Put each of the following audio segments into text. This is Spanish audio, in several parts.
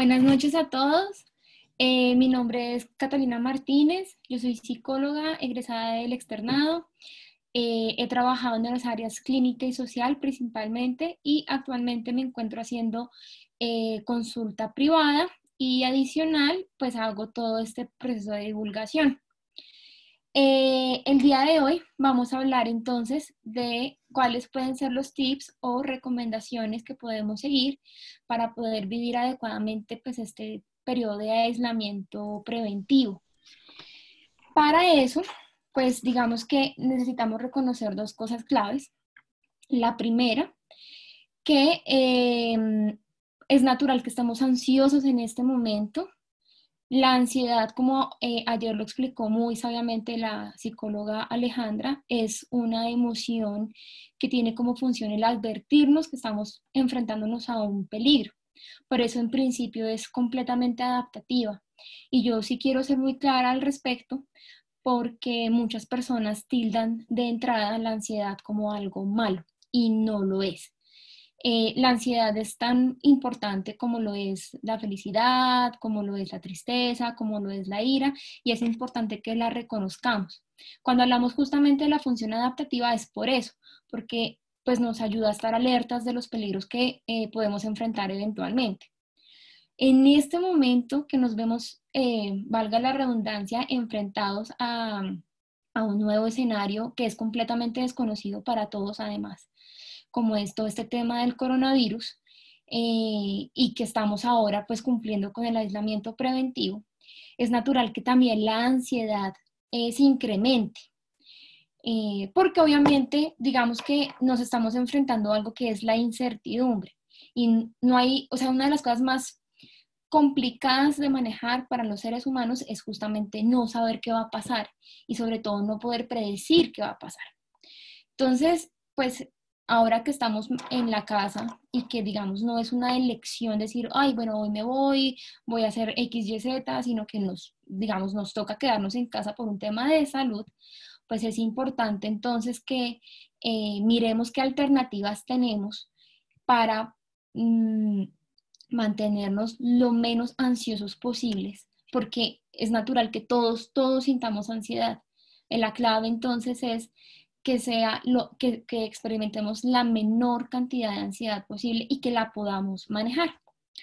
Buenas noches a todos. Mi nombre es Catalina Martínez, yo soy psicóloga egresada del externado. He trabajado en las áreas clínica y social principalmente y actualmente me encuentro haciendo consulta privada y adicional pues hago todo este proceso de divulgación. El día de hoy vamos a hablar entonces de cuáles pueden ser los tips o recomendaciones que podemos seguir para poder vivir adecuadamente pues, este periodo de aislamiento preventivo. Para eso, pues digamos que necesitamos reconocer dos cosas claves. La primera, que es natural que estemos ansiosos en este momento. La ansiedad, como ayer lo explicó muy sabiamente la psicóloga Alejandra, es una emoción que tiene como función el advertirnos que estamos enfrentándonos a un peligro. Por eso en principio es completamente adaptativa. Y yo sí quiero ser muy clara al respecto porque muchas personas tildan de entrada la ansiedad como algo malo y no lo es. La ansiedad es tan importante como lo es la felicidad, como lo es la tristeza, como lo es la ira, y es importante que la reconozcamos. Cuando hablamos justamente de la función adaptativa es por eso, porque pues nos ayuda a estar alertas de los peligros que podemos enfrentar eventualmente. En este momento que nos vemos, valga la redundancia, enfrentados a un nuevo escenario que es completamente desconocido para todos además, como es todo este tema del coronavirus, y que estamos ahora pues cumpliendo con el aislamiento preventivo, es natural que también la ansiedad se incremente. Porque obviamente digamos que nos estamos enfrentando a algo que es la incertidumbre y no hay, o sea, una de las cosas más complicadas de manejar para los seres humanos es justamente no saber qué va a pasar y sobre todo no poder predecir qué va a pasar. Entonces, pues ahora que estamos en la casa y que digamos no es una elección decir, ay, bueno, hoy me voy a hacer X, Y, Z, sino que digamos, nos toca quedarnos en casa por un tema de salud, pues es importante entonces que miremos qué alternativas tenemos para mantenernos lo menos ansiosos posibles, porque es natural que todos sintamos ansiedad. La clave entonces es que que experimentemos la menor cantidad de ansiedad posible y que la podamos manejar.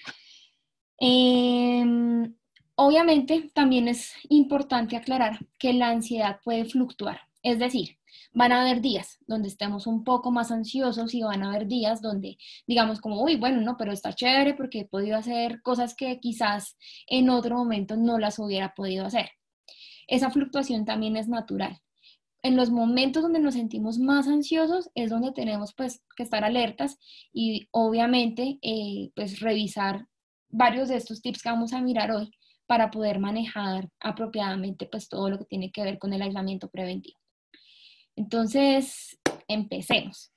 Obviamente también es importante aclarar que la ansiedad puede fluctuar, es decir, van a haber días donde estemos un poco más ansiosos y van a haber días donde digamos como, uy, bueno, no, pero está chévere porque he podido hacer cosas que quizás en otro momento no las hubiera podido hacer. Esa fluctuación también es natural. En los momentos donde nos sentimos más ansiosos es donde tenemos pues que estar alertas y obviamente pues revisar varios de estos tips que vamos a mirar hoy para poder manejar apropiadamente pues todo lo que tiene que ver con el aislamiento preventivo. Entonces, empecemos.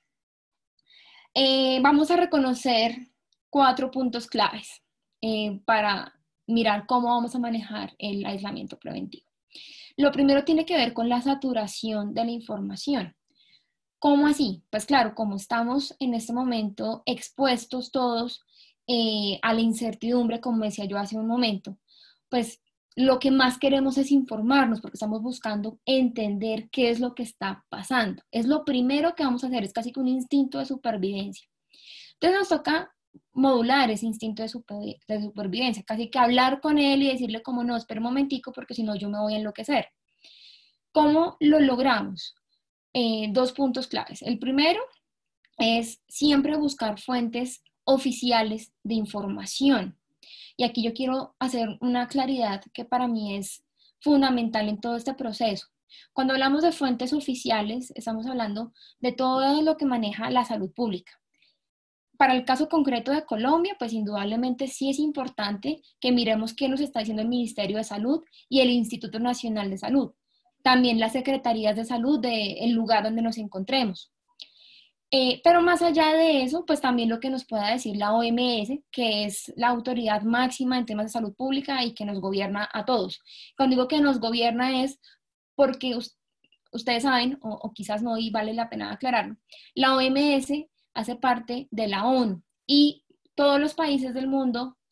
Vamos a reconocer 4 puntos claves para mirar cómo vamos a manejar el aislamiento preventivo. Lo primero tiene que ver con la saturación de la información. ¿Cómo así? Pues claro, como estamos en este momento expuestos todos a la incertidumbre, como decía yo hace un momento, pues lo que más queremos es informarnos porque estamos buscando entender qué es lo que está pasando. Es lo primero que vamos a hacer, es casi que un instinto de supervivencia. Entonces nos toca modular ese instinto de supervivencia, casi que hablar con él y decirle como no, espera un momentico porque si no yo me voy a enloquecer. ¿Cómo lo logramos? 2 puntos claves. El primero es siempre buscar fuentes oficiales de información. Y aquí yo quiero hacer una claridad que para mí es fundamental en todo este proceso. Cuando hablamos de fuentes oficiales, estamos hablando de todo lo que maneja la salud pública. Para el caso concreto de Colombia, pues indudablemente sí es importante que miremos qué nos está diciendo el Ministerio de Salud y el Instituto Nacional de Salud. También las secretarías de salud del lugar donde nos encontremos. Pero más allá de eso, pues también lo que nos pueda decir la OMS, que es la autoridad máxima en temas de salud pública y que nos gobierna a todos. Cuando digo que nos gobierna es porque ustedes saben, o quizás no, y vale la pena aclararlo, la OMS hace parte de la ONU y todos los países del mundo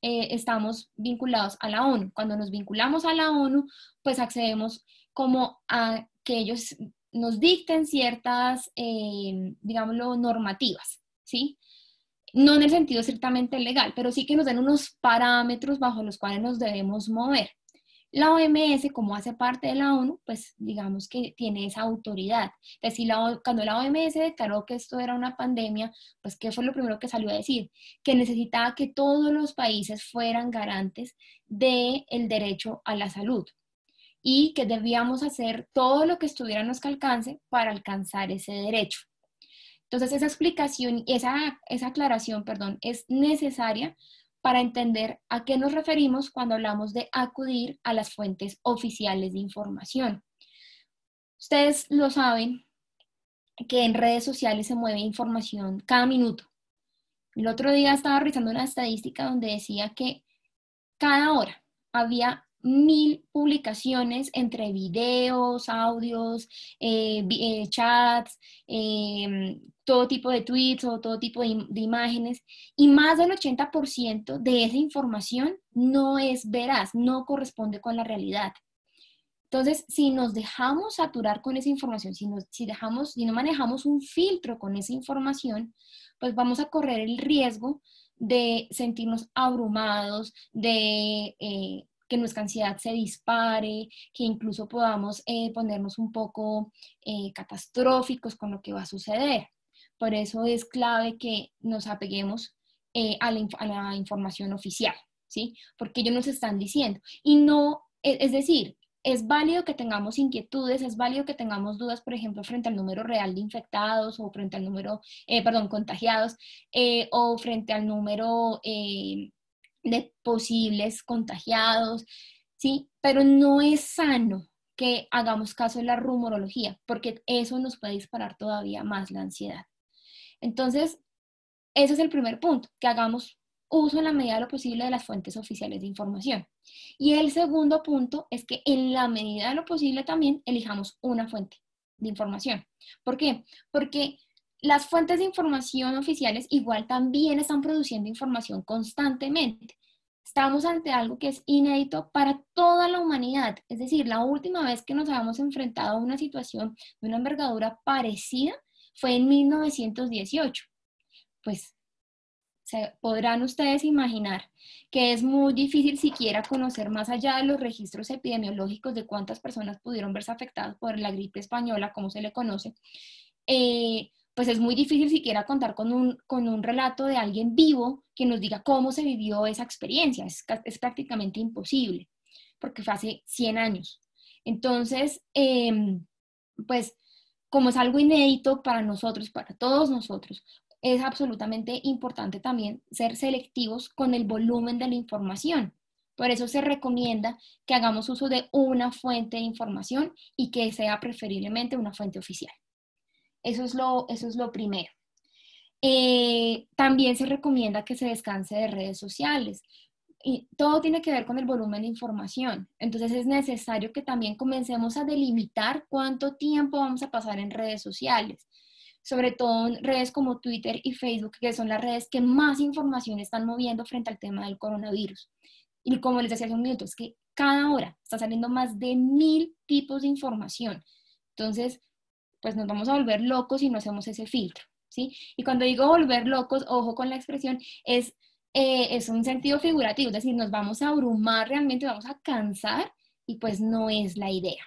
estamos vinculados a la ONU. Cuando nos vinculamos a la ONU, pues accedemos como a que ellos nos dicten ciertas, digámoslo, normativas, ¿sí? No en el sentido estrictamente legal, pero sí que nos den unos parámetros bajo los cuales nos debemos mover. La OMS, como hace parte de la ONU, pues digamos que tiene esa autoridad. Es decir, cuando la OMS declaró que esto era una pandemia, pues ¿qué fue lo primero que salió a decir? Que necesitaba que todos los países fueran garantes del derecho a la salud y que debíamos hacer todo lo que estuviera a nuestro alcance para alcanzar ese derecho. Entonces, esa explicación, esa aclaración, perdón, es necesaria para entender a qué nos referimos cuando hablamos de acudir a las fuentes oficiales de información. Ustedes lo saben que en redes sociales se mueve información cada minuto. El otro día estaba revisando una estadística donde decía que cada hora había 1000 publicaciones entre videos, audios, chats, todo tipo de tweets o todo tipo de imágenes, y más del 80% de esa información no es veraz, no corresponde con la realidad. Entonces, si nos dejamos saturar con esa información, si no manejamos un filtro con esa información, pues vamos a correr el riesgo de sentirnos abrumados, de que nuestra ansiedad se dispare, que incluso podamos ponernos un poco catastróficos con lo que va a suceder. Por eso es clave que nos apeguemos a la información oficial, ¿sí? Porque ellos nos están diciendo. Y no, es decir, es válido que tengamos inquietudes, es válido que tengamos dudas, por ejemplo, frente al número real de infectados o frente al número, contagiados, o frente al número de posibles contagiados, ¿sí? Pero no es sano que hagamos caso de la rumorología, porque eso nos puede disparar todavía más la ansiedad. Entonces, ese es el primer punto, que hagamos uso en la medida de lo posible de las fuentes oficiales de información. Y el segundo punto es que en la medida de lo posible también elijamos una fuente de información. ¿Por qué? Porque las fuentes de información oficiales igual también están produciendo información constantemente. Estamos ante algo que es inédito para toda la humanidad. Es decir, la última vez que nos habíamos enfrentado a una situación de una envergadura parecida fue en 1918. Pues podrán ustedes imaginar que es muy difícil siquiera conocer más allá de los registros epidemiológicos de cuántas personas pudieron verse afectadas por la gripe española, como se le conoce, pues es muy difícil siquiera contar con un relato de alguien vivo que nos diga cómo se vivió esa experiencia. Es prácticamente imposible, porque fue hace 100 años. Entonces, pues como es algo inédito para nosotros, para todos nosotros, es absolutamente importante también ser selectivos con el volumen de la información. Por eso se recomienda que hagamos uso de una fuente de información y que sea preferiblemente una fuente oficial. Eso es lo primero. También se recomienda que se descanse de redes sociales. Y todo tiene que ver con el volumen de información. Entonces es necesario que también comencemos a delimitar cuánto tiempo vamos a pasar en redes sociales, sobre todo en redes como Twitter y Facebook, que son las redes que más información están moviendo frente al tema del coronavirus. Y como les decía hace un minuto, es que cada hora está saliendo más de 1000 tipos de información. Entonces, pues nos vamos a volver locos si no hacemos ese filtro, ¿sí? Y cuando digo volver locos, ojo con la expresión, es un sentido figurativo, es decir, nos vamos a abrumar realmente, vamos a cansar y pues no es la idea.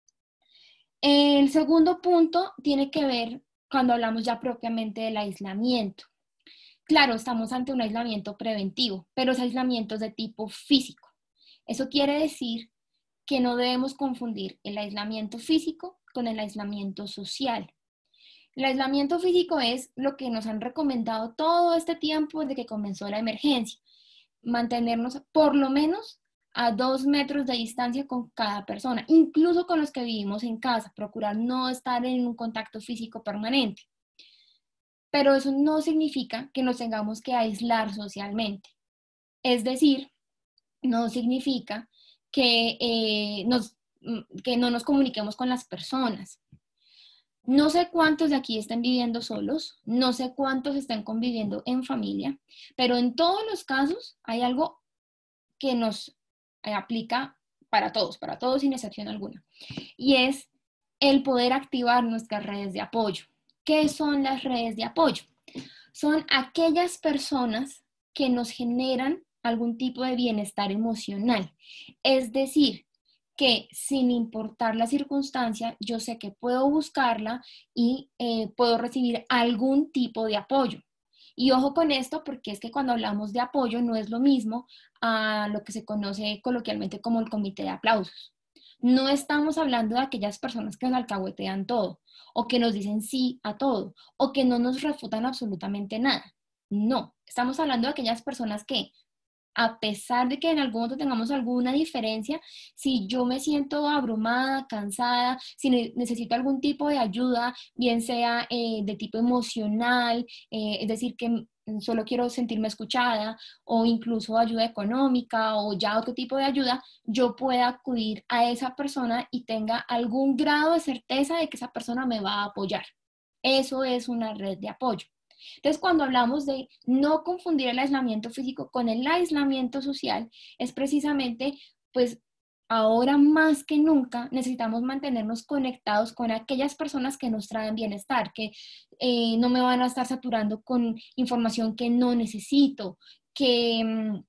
El segundo punto tiene que ver cuando hablamos ya propiamente del aislamiento. Claro, estamos ante un aislamiento preventivo, pero ese aislamiento es de tipo físico. Eso quiere decir que no debemos confundir el aislamiento físico con el aislamiento social. El aislamiento físico es lo que nos han recomendado todo este tiempo desde que comenzó la emergencia. Mantenernos por lo menos a 2 metros de distancia con cada persona, incluso con los que vivimos en casa, procurar no estar en un contacto físico permanente. Pero eso no significa que nos tengamos que aislar socialmente. Es decir, no significa que no nos comuniquemos con las personas. No sé cuántos de aquí estén viviendo solos, no sé cuántos estén conviviendo en familia, pero en todos los casos hay algo que nos aplica para todos sin excepción alguna. Y es el poder activar nuestras redes de apoyo. ¿Qué son las redes de apoyo? Son aquellas personas que nos generan algún tipo de bienestar emocional. Es decir, que sin importar la circunstancia, yo sé que puedo buscarla y puedo recibir algún tipo de apoyo. Y ojo con esto, porque es que cuando hablamos de apoyo no es lo mismo a lo que se conoce coloquialmente como el comité de aplausos. No estamos hablando de aquellas personas que nos alcahuetean todo, o que nos dicen sí a todo, o que no nos refutan absolutamente nada. No, estamos hablando de aquellas personas que, a pesar de que en algún momento tengamos alguna diferencia, si yo me siento abrumada, cansada, si necesito algún tipo de ayuda, bien sea de tipo emocional, es decir, que solo quiero sentirme escuchada, o incluso ayuda económica, o ya otro tipo de ayuda, yo pueda acudir a esa persona y tenga algún grado de certeza de que esa persona me va a apoyar. Eso es una red de apoyo. Entonces, cuando hablamos de no confundir el aislamiento físico con el aislamiento social, es precisamente, pues, ahora más que nunca necesitamos mantenernos conectados con aquellas personas que nos traen bienestar, que no me van a estar saturando con información que no necesito, que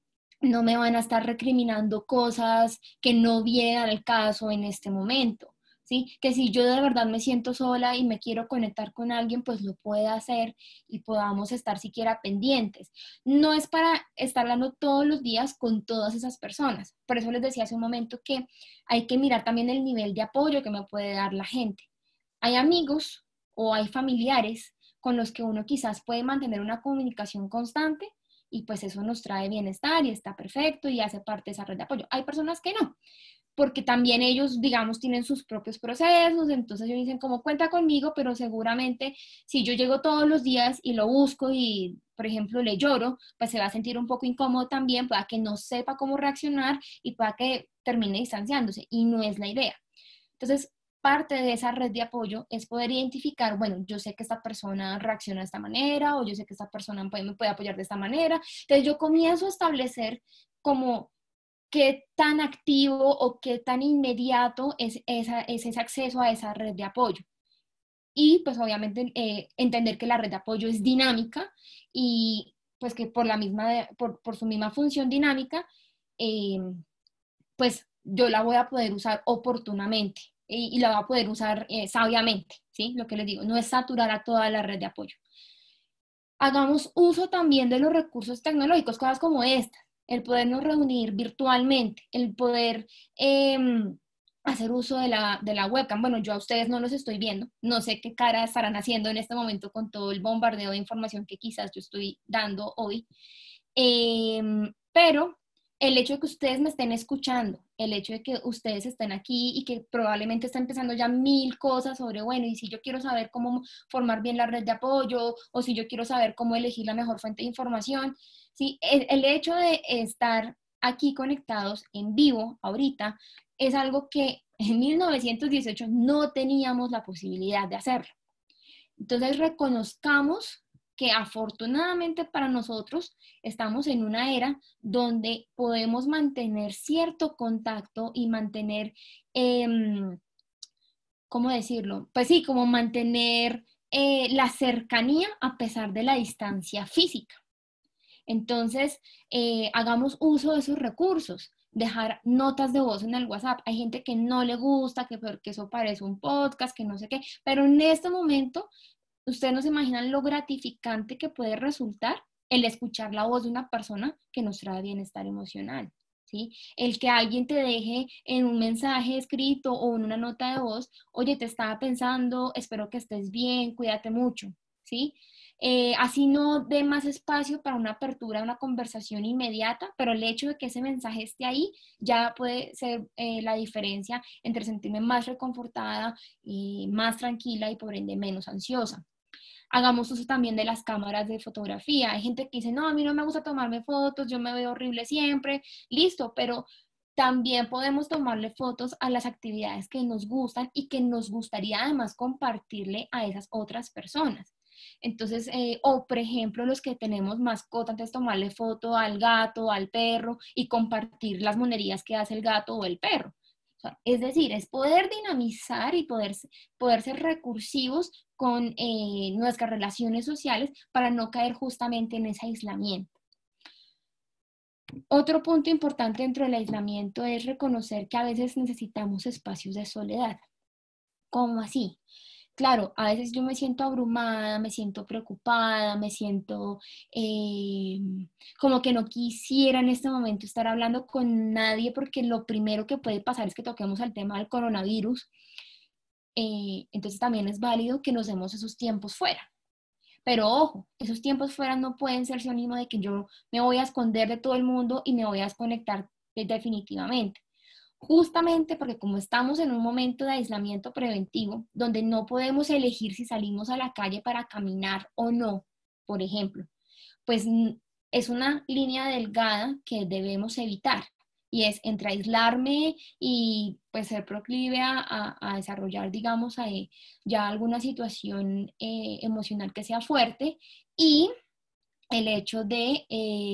no me van a estar recriminando cosas que no vienen al caso en este momento. ¿Sí? Que si yo de verdad me siento sola y me quiero conectar con alguien, pues lo pueda hacer y podamos estar siquiera pendientes. No es para estar hablando todos los días con todas esas personas. Por eso les decía hace un momento que hay que mirar también el nivel de apoyo que me puede dar la gente. Hay amigos o hay familiares con los que uno quizás puede mantener una comunicación constante y pues eso nos trae bienestar y está perfecto y hace parte de esa red de apoyo. Hay personas que no, porque también ellos, digamos, tienen sus propios procesos, entonces ellos dicen como cuenta conmigo, pero seguramente si yo llego todos los días y lo busco y, por ejemplo, le lloro, pues se va a sentir un poco incómodo también, pueda que no sepa cómo reaccionar y pueda que termine distanciándose, y no es la idea. Entonces, parte de esa red de apoyo es poder identificar, bueno, yo sé que esta persona reacciona de esta manera, o yo sé que esta persona me puede apoyar de esta manera, entonces yo comienzo a establecer como qué tan activo o qué tan inmediato es ese acceso a esa red de apoyo. Y pues obviamente entender que la red de apoyo es dinámica y pues que por su misma función dinámica, eh, pues yo la voy a poder usar oportunamente y la voy a poder usar sabiamente, ¿sí? Lo que les digo, no es saturar a toda la red de apoyo. Hagamos uso también de los recursos tecnológicos, cosas como esta, el podernos reunir virtualmente, el poder hacer uso de la webcam. Bueno, yo a ustedes no los estoy viendo, no sé qué cara estarán haciendo en este momento con todo el bombardeo de información que quizás yo estoy dando hoy, pero el hecho de que ustedes me estén escuchando, el hecho de que ustedes estén aquí y que probablemente están empezando ya mil cosas sobre, bueno, y si yo quiero saber cómo formar bien la red de apoyo, o si yo quiero saber cómo elegir la mejor fuente de información, ¿sí? El hecho de estar aquí conectados en vivo ahorita es algo que en 1918 no teníamos la posibilidad de hacerlo. Entonces reconozcamos que afortunadamente para nosotros estamos en una era donde podemos mantener cierto contacto y mantener, ¿cómo decirlo? Pues sí, como mantener la cercanía a pesar de la distancia física. Entonces, hagamos uso de esos recursos, dejar notas de voz en el WhatsApp. Hay gente que no le gusta, que porque eso parece un podcast, que no sé qué, pero en este momento ustedes no se imaginan lo gratificante que puede resultar el escuchar la voz de una persona que nos trae bienestar emocional, ¿sí? El que alguien te deje en un mensaje escrito o en una nota de voz, oye, te estaba pensando, espero que estés bien, cuídate mucho, ¿sí? Así no dé más espacio para una apertura, una conversación inmediata, pero el hecho de que ese mensaje esté ahí ya puede ser la diferencia entre sentirme más reconfortada, más tranquila y por ende menos ansiosa. Hagamos uso también de las cámaras de fotografía. Hay gente que dice, no, a mí no me gusta tomarme fotos, yo me veo horrible siempre, listo, pero también podemos tomarle fotos a las actividades que nos gustan y que nos gustaría además compartirle a esas otras personas. Entonces, o por ejemplo, los que tenemos mascota, entonces tomarle foto al gato, al perro y compartir las monerías que hace el gato o el perro. O sea, es decir, es poder dinamizar y poder ser recursivos con nuestras relaciones sociales para no caer justamente en ese aislamiento. Otro punto importante dentro del aislamiento es reconocer que a veces necesitamos espacios de soledad. ¿Cómo así? Claro, a veces yo me siento abrumada, me siento preocupada, me siento eh, como que no quisiera en este momento estar hablando con nadie porque lo primero que puede pasar es que toquemos el tema del coronavirus. Entonces también es válido que nos demos esos tiempos fuera. Pero ojo, esos tiempos fuera no pueden ser sinónimo de que yo me voy a esconder de todo el mundo y me voy a desconectar definitivamente. Justamente porque como estamos en un momento de aislamiento preventivo, donde no podemos elegir si salimos a la calle para caminar o no, por ejemplo, pues es una línea delgada que debemos evitar. Y es entre aislarme y pues ser proclive a desarrollar, digamos, ya alguna situación emocional que sea fuerte y el hecho de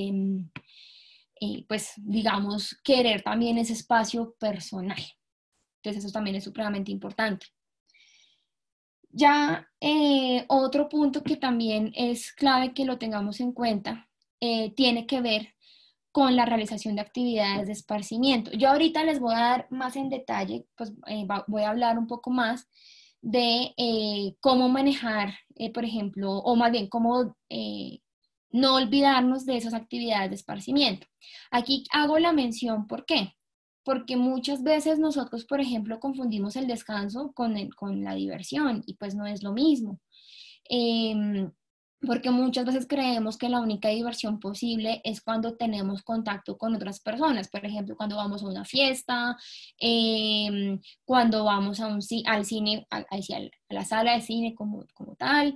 pues, digamos, querer también ese espacio personal. Entonces, eso también es supremamente importante. Ya otro punto que también es clave que lo tengamos en cuenta, tiene que ver con la realización de actividades de esparcimiento. Yo ahorita les voy a dar más en detalle, pues voy a hablar un poco más de cómo manejar, por ejemplo, o más bien cómo no olvidarnos de esas actividades de esparcimiento. Aquí hago la mención, ¿por qué? Porque muchas veces nosotros, por ejemplo, confundimos el descanso con la diversión y pues no es lo mismo. Porque muchas veces creemos que la única diversión posible es cuando tenemos contacto con otras personas, por ejemplo, cuando vamos a una fiesta, cuando vamos al cine, a la sala de cine como tal,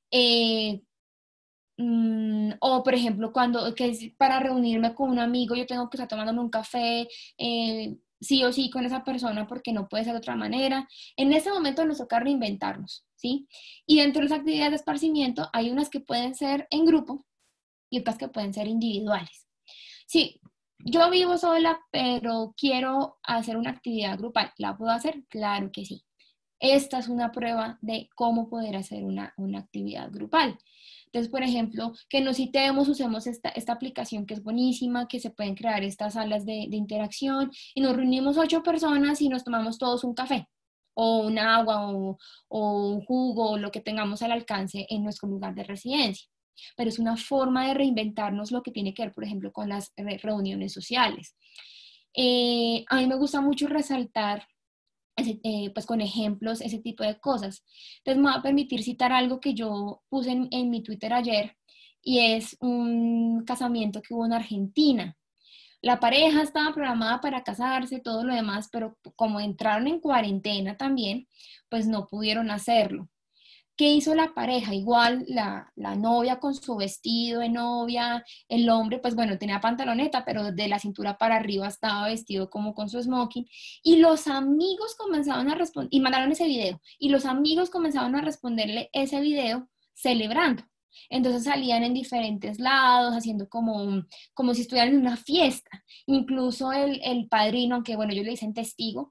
o por ejemplo, que es para reunirme con un amigo, yo tengo que estar tomándome un café, sí o sí con esa persona porque no puede ser de otra manera. En ese momento nos toca reinventarnos, ¿sí? Y dentro de las actividades de esparcimiento hay unas que pueden ser en grupo y otras que pueden ser individuales. Sí, yo vivo sola, pero quiero hacer una actividad grupal. ¿La puedo hacer? Claro que sí. Esta es una prueba de cómo poder hacer una actividad grupal. Entonces, por ejemplo, que nos citemos, usemos esta aplicación que es buenísima, que se pueden crear estas salas de interacción y nos reunimos 8 personas y nos tomamos todos un café o un agua o un jugo o lo que tengamos al alcance en nuestro lugar de residencia. Pero es una forma de reinventarnos lo que tiene que ver, por ejemplo, con las reuniones sociales. A mí me gusta mucho resaltar pues con ejemplos, ese tipo de cosas. Entonces me va a permitir citar algo que yo puse en mi Twitter ayer y es un casamiento que hubo en Argentina. La pareja estaba programada para casarse, todo lo demás, pero como entraron en cuarentena también, pues no pudieron hacerlo. ¿Qué hizo la pareja? Igual la novia con su vestido de novia, el hombre, pues bueno, tenía pantaloneta, pero de la cintura para arriba estaba vestido como con su smoking. Y los amigos comenzaban a responder, y mandaron ese video, y los amigos comenzaban a responderle ese video celebrando. Entonces salían en diferentes lados, haciendo como si estuvieran en una fiesta. Incluso el padrino, aunque bueno, ellos le dicen testigo,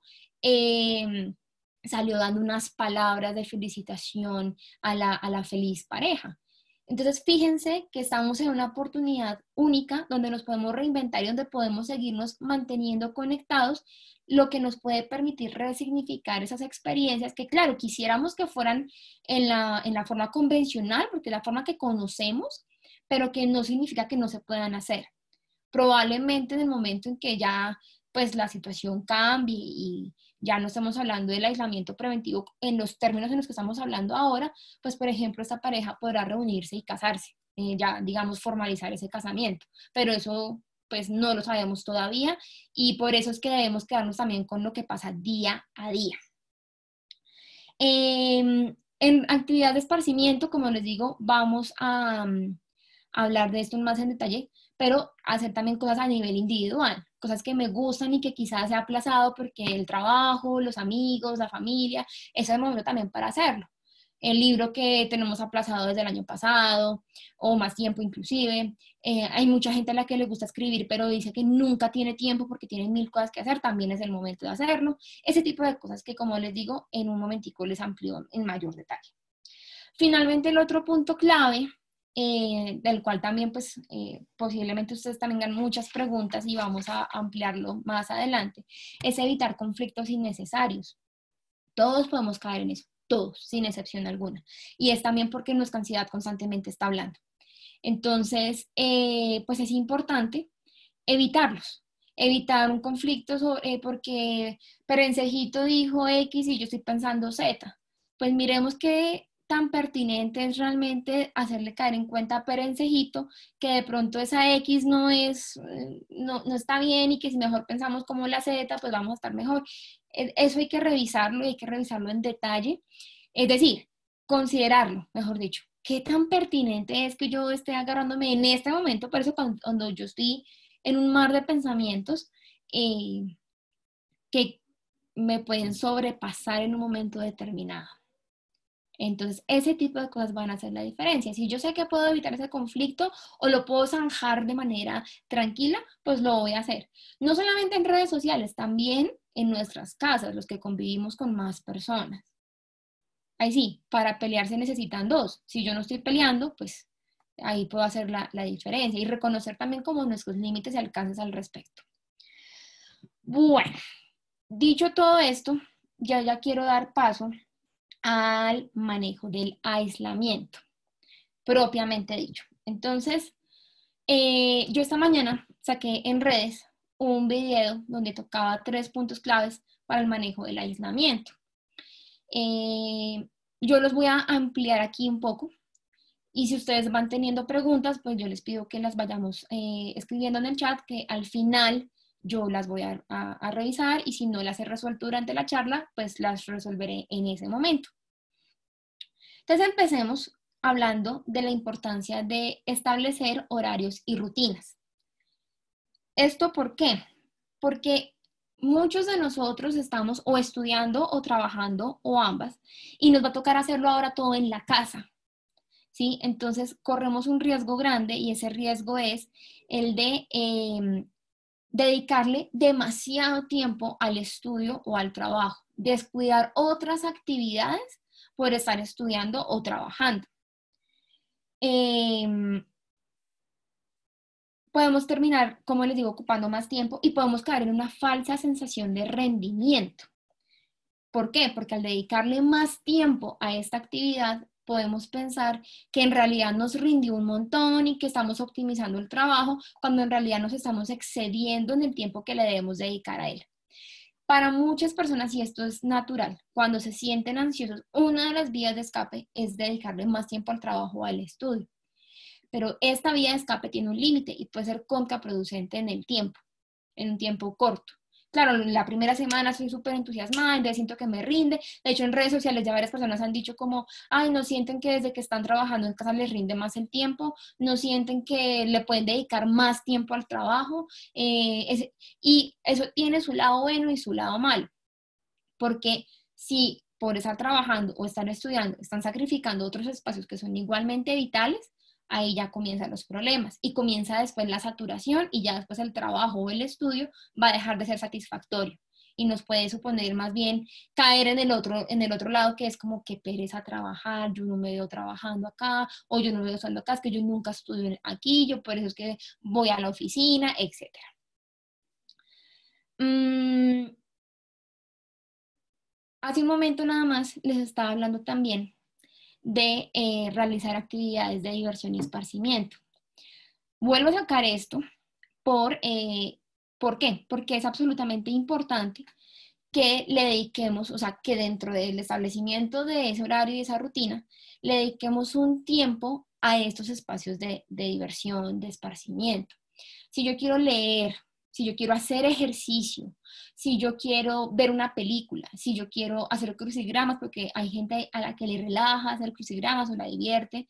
salió dando unas palabras de felicitación a la feliz pareja. Entonces, fíjense que estamos en una oportunidad única donde nos podemos reinventar y donde podemos seguirnos manteniendo conectados, lo que nos puede permitir resignificar esas experiencias que, claro, quisiéramos que fueran en la forma convencional, porque es la forma que conocemos, pero que no significa que no se puedan hacer. Probablemente en el momento en que ya pues la situación cambie y ya no estamos hablando del aislamiento preventivo en los términos en los que estamos hablando ahora, pues por ejemplo esta pareja podrá reunirse y casarse, ya digamos formalizar ese casamiento, pero eso pues no lo sabemos todavía y por eso es que debemos quedarnos también con lo que pasa día a día. En actividad de esparcimiento, como les digo, vamos a hablar de esto más en detalle, pero hacer también cosas a nivel individual, cosas que me gustan y que quizás se ha aplazado porque el trabajo, los amigos, la familia, ese es el momento también para hacerlo. el libro que tenemos aplazado desde el año pasado o más tiempo inclusive. Hay mucha gente a la que le gusta escribir, pero dice que nunca tiene tiempo porque tiene mil cosas que hacer, también es el momento de hacerlo. Ese tipo de cosas que, como les digo, en un momentico les amplío en mayor detalle. Finalmente, el otro punto clave, del cual también pues posiblemente ustedes tengan muchas preguntas y vamos a ampliarlo más adelante, es evitar conflictos innecesarios. Todos podemos caer en eso, todos, sin excepción alguna. Y es también porque nuestra ansiedad constantemente está hablando. Entonces, pues es importante evitarlos, evitar un conflicto porque Perencejito dijo X y yo estoy pensando Z. Pues miremos qué tan pertinente es realmente hacerle caer en cuenta a Perencejito que de pronto esa X no está bien y que si mejor pensamos como la Z, pues vamos a estar mejor. Eso hay que revisarlo y hay que revisarlo en detalle. Es decir, considerarlo, mejor dicho. ¿Qué tan pertinente es que yo esté agarrándome en este momento? Por eso cuando yo estoy en un mar de pensamientos que me pueden sobrepasar en un momento determinado. Entonces, ese tipo de cosas van a hacer la diferencia. Si yo sé que puedo evitar ese conflicto o lo puedo zanjar de manera tranquila, pues lo voy a hacer. No solamente en redes sociales, también en nuestras casas, los que convivimos con más personas. Ahí sí, para pelear se necesitan dos. Si yo no estoy peleando, pues ahí puedo hacer la diferencia y reconocer también como nuestros límites y alcances al respecto. Bueno, dicho todo esto, ya quiero dar paso al manejo del aislamiento, propiamente dicho. Entonces, yo esta mañana saqué en redes un video donde tocaba 3 puntos claves para el manejo del aislamiento. Yo los voy a ampliar aquí un poco y si ustedes van teniendo preguntas, pues yo les pido que las vayamos escribiendo en el chat, que al final yo las voy a revisar y si no las he resuelto durante la charla, pues las resolveré en ese momento. Entonces empecemos hablando de la importancia de establecer horarios y rutinas. ¿Esto por qué? Porque muchos de nosotros estamos o estudiando o trabajando o ambas y nos va a tocar hacerlo ahora todo en la casa, ¿sí? Entonces corremos un riesgo grande y ese riesgo es el de dedicarle demasiado tiempo al estudio o al trabajo, descuidar otras actividades por estar estudiando o trabajando. Podemos terminar, como les digo, ocupando más tiempo y podemos caer en una falsa sensación de rendimiento. ¿Por qué? Porque al dedicarle más tiempo a esta actividad, podemos pensar que en realidad nos rindió un montón y que estamos optimizando el trabajo, cuando en realidad nos estamos excediendo en el tiempo que le debemos dedicar a él. Para muchas personas, y esto es natural, cuando se sienten ansiosos, una de las vías de escape es dedicarle más tiempo al trabajo o al estudio. Pero esta vía de escape tiene un límite y puede ser contraproducente en el tiempo, en un tiempo corto. Claro, la primera semana soy súper entusiasmada, entonces siento que me rinde. De hecho, en redes sociales ya varias personas han dicho como, ay, no sienten que desde que están trabajando en casa les rinde más el tiempo, no sienten que le pueden dedicar más tiempo al trabajo. Y eso tiene su lado bueno y su lado malo. Porque si por estar trabajando o estar estudiando están sacrificando otros espacios que son igualmente vitales, ahí ya comienzan los problemas y comienza después la saturación y ya después el trabajo o el estudio va a dejar de ser satisfactorio y nos puede suponer más bien caer en el otro lado, que es como que pereza trabajar, yo no me veo trabajando acá o yo no me veo usando acá, es que yo nunca estudio aquí, yo por eso es que voy a la oficina, etc. Hace un momento nada más les estaba hablando también de realizar actividades de diversión y esparcimiento. Vuelvo a sacar esto ¿por qué? Porque es absolutamente importante que le dediquemos, o sea, que dentro del establecimiento de ese horario y esa rutina, le dediquemos un tiempo a estos espacios de diversión, de esparcimiento. Si yo quiero leer, si yo quiero hacer ejercicio, si yo quiero ver una película, si yo quiero hacer crucigramas, porque hay gente a la que le relaja hacer crucigramas o la divierte,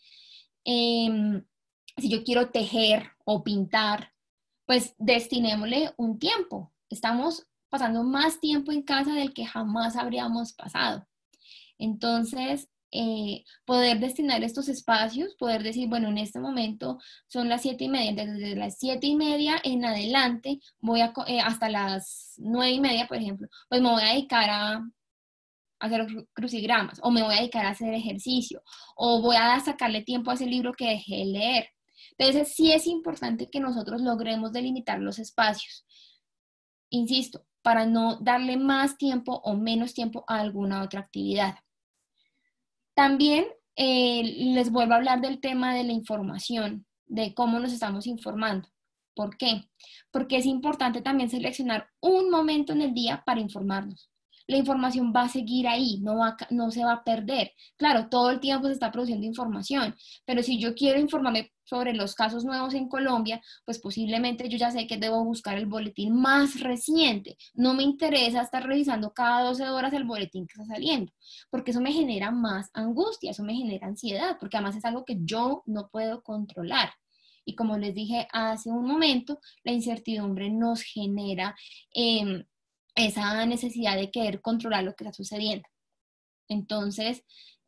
si yo quiero tejer o pintar, pues destinémosle un tiempo. Estamos pasando más tiempo en casa del que jamás habríamos pasado. Entonces, poder destinar estos espacios, poder decir, bueno, en este momento son las 7:30, desde las 7:30 en adelante, hasta las 9:30, por ejemplo, pues me voy a dedicar a hacer crucigramas, o me voy a dedicar a hacer ejercicio, o voy a sacarle tiempo a ese libro que dejé de leer. Entonces, sí es importante que nosotros logremos delimitar los espacios, insisto, para no darle más tiempo o menos tiempo a alguna otra actividad. También les vuelvo a hablar del tema de la información, de cómo nos estamos informando. ¿Por qué? Porque es importante también seleccionar un momento en el día para informarnos. La información va a seguir ahí, no se va a perder. Claro, todo el tiempo se está produciendo información, pero si yo quiero informarme sobre los casos nuevos en Colombia, pues posiblemente yo ya sé que debo buscar el boletín más reciente. No me interesa estar revisando cada 12 horas el boletín que está saliendo, porque eso me genera más angustia, eso me genera ansiedad, porque además es algo que yo no puedo controlar. Y como les dije hace un momento, la incertidumbre nos genera esa necesidad de querer controlar lo que está sucediendo. Entonces,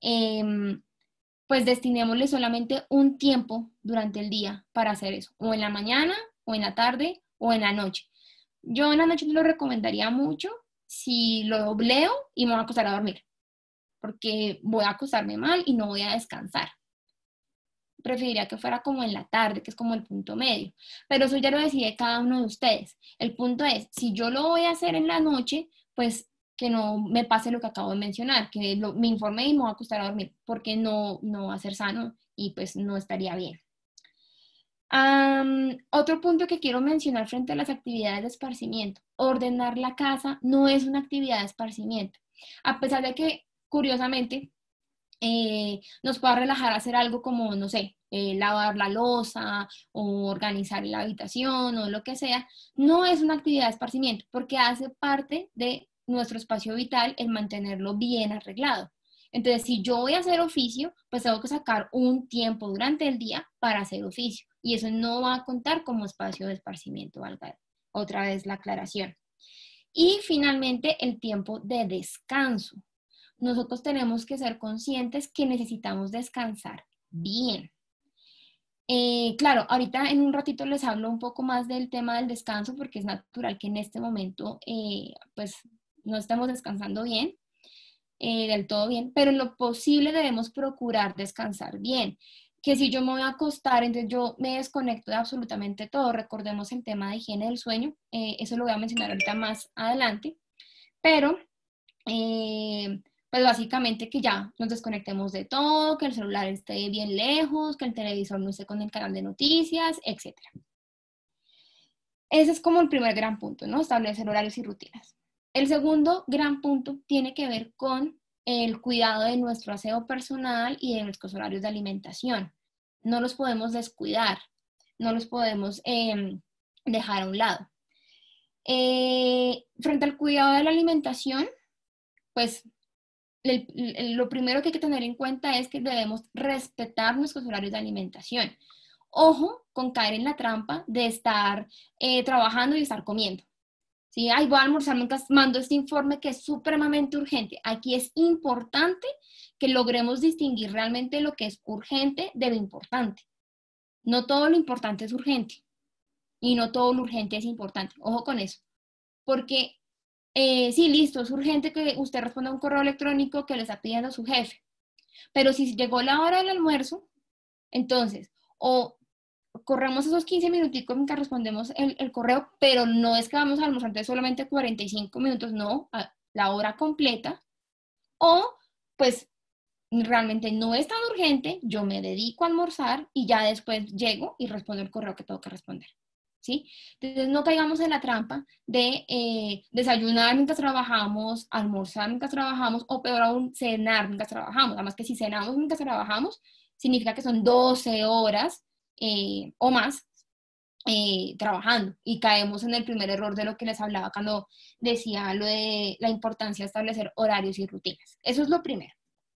pues destinémosle solamente un tiempo durante el día para hacer eso, o en la mañana, o en la tarde, o en la noche. Yo en la noche lo recomendaría mucho si lo leo y me voy a acostar a dormir, porque voy a acostarme mal y no voy a descansar. Preferiría que fuera como en la tarde, que es como el punto medio. Pero eso ya lo decide cada uno de ustedes. El punto es, si yo lo voy a hacer en la noche, pues que no me pase lo que acabo de mencionar, que me informe y me voy a acostar a dormir, porque no va a ser sano y pues no estaría bien. Otro punto que quiero mencionar frente a las actividades de esparcimiento. Ordenar la casa no es una actividad de esparcimiento. A pesar de que, curiosamente, nos pueda relajar hacer algo como, no sé, lavar la loza o organizar la habitación o lo que sea, no es una actividad de esparcimiento porque hace parte de nuestro espacio vital el mantenerlo bien arreglado. Entonces, si yo voy a hacer oficio, pues tengo que sacar un tiempo durante el día para hacer oficio y eso no va a contar como espacio de esparcimiento, valga otra vez la aclaración. Y finalmente, el tiempo de descanso. Nosotros tenemos que ser conscientes que necesitamos descansar bien. Claro, ahorita en un ratito les hablo un poco más del tema del descanso porque es natural que en este momento pues no estemos descansando bien, del todo bien, pero en lo posible debemos procurar descansar bien. Que si yo me voy a acostar, entonces yo me desconecto de absolutamente todo. Recordemos el tema de higiene del sueño, eso lo voy a mencionar ahorita más adelante, pero pues básicamente que ya nos desconectemos de todo, que el celular esté bien lejos, que el televisor no esté con el canal de noticias, etc. Ese es como el primer gran punto, ¿no? Establecer horarios y rutinas. El segundo gran punto tiene que ver con el cuidado de nuestro aseo personal y de nuestros horarios de alimentación. No los podemos descuidar, no los podemos dejar a un lado. Frente al cuidado de la alimentación, pues lo primero que hay que tener en cuenta es que debemos respetar nuestros horarios de alimentación. Ojo con caer en la trampa de estar trabajando y estar comiendo. ¿Sí? Ay, voy a almorzar mientras mando este informe que es supremamente urgente. Aquí es importante que logremos distinguir realmente lo que es urgente de lo importante. No todo lo importante es urgente y no todo lo urgente es importante. Ojo con eso. Porque sí, listo, es urgente que usted responda a un correo electrónico que le está pidiendo a su jefe. Pero si llegó la hora del almuerzo, entonces, o corremos esos 15 minuticos mientras respondemos el correo, pero no es que vamos a almorzar entonces solamente 45 minutos, no, a la hora completa, o pues realmente no es tan urgente, yo me dedico a almorzar y ya después llego y respondo el correo que tengo que responder. ¿Sí? Entonces no caigamos en la trampa de desayunar mientras trabajamos, almorzar mientras trabajamos o peor aún, cenar mientras trabajamos. Además que si cenamos mientras trabajamos, significa que son 12 horas o más trabajando y caemos en el primer error de lo que les hablaba cuando decía lo de la importancia de establecer horarios y rutinas. Eso es lo primero.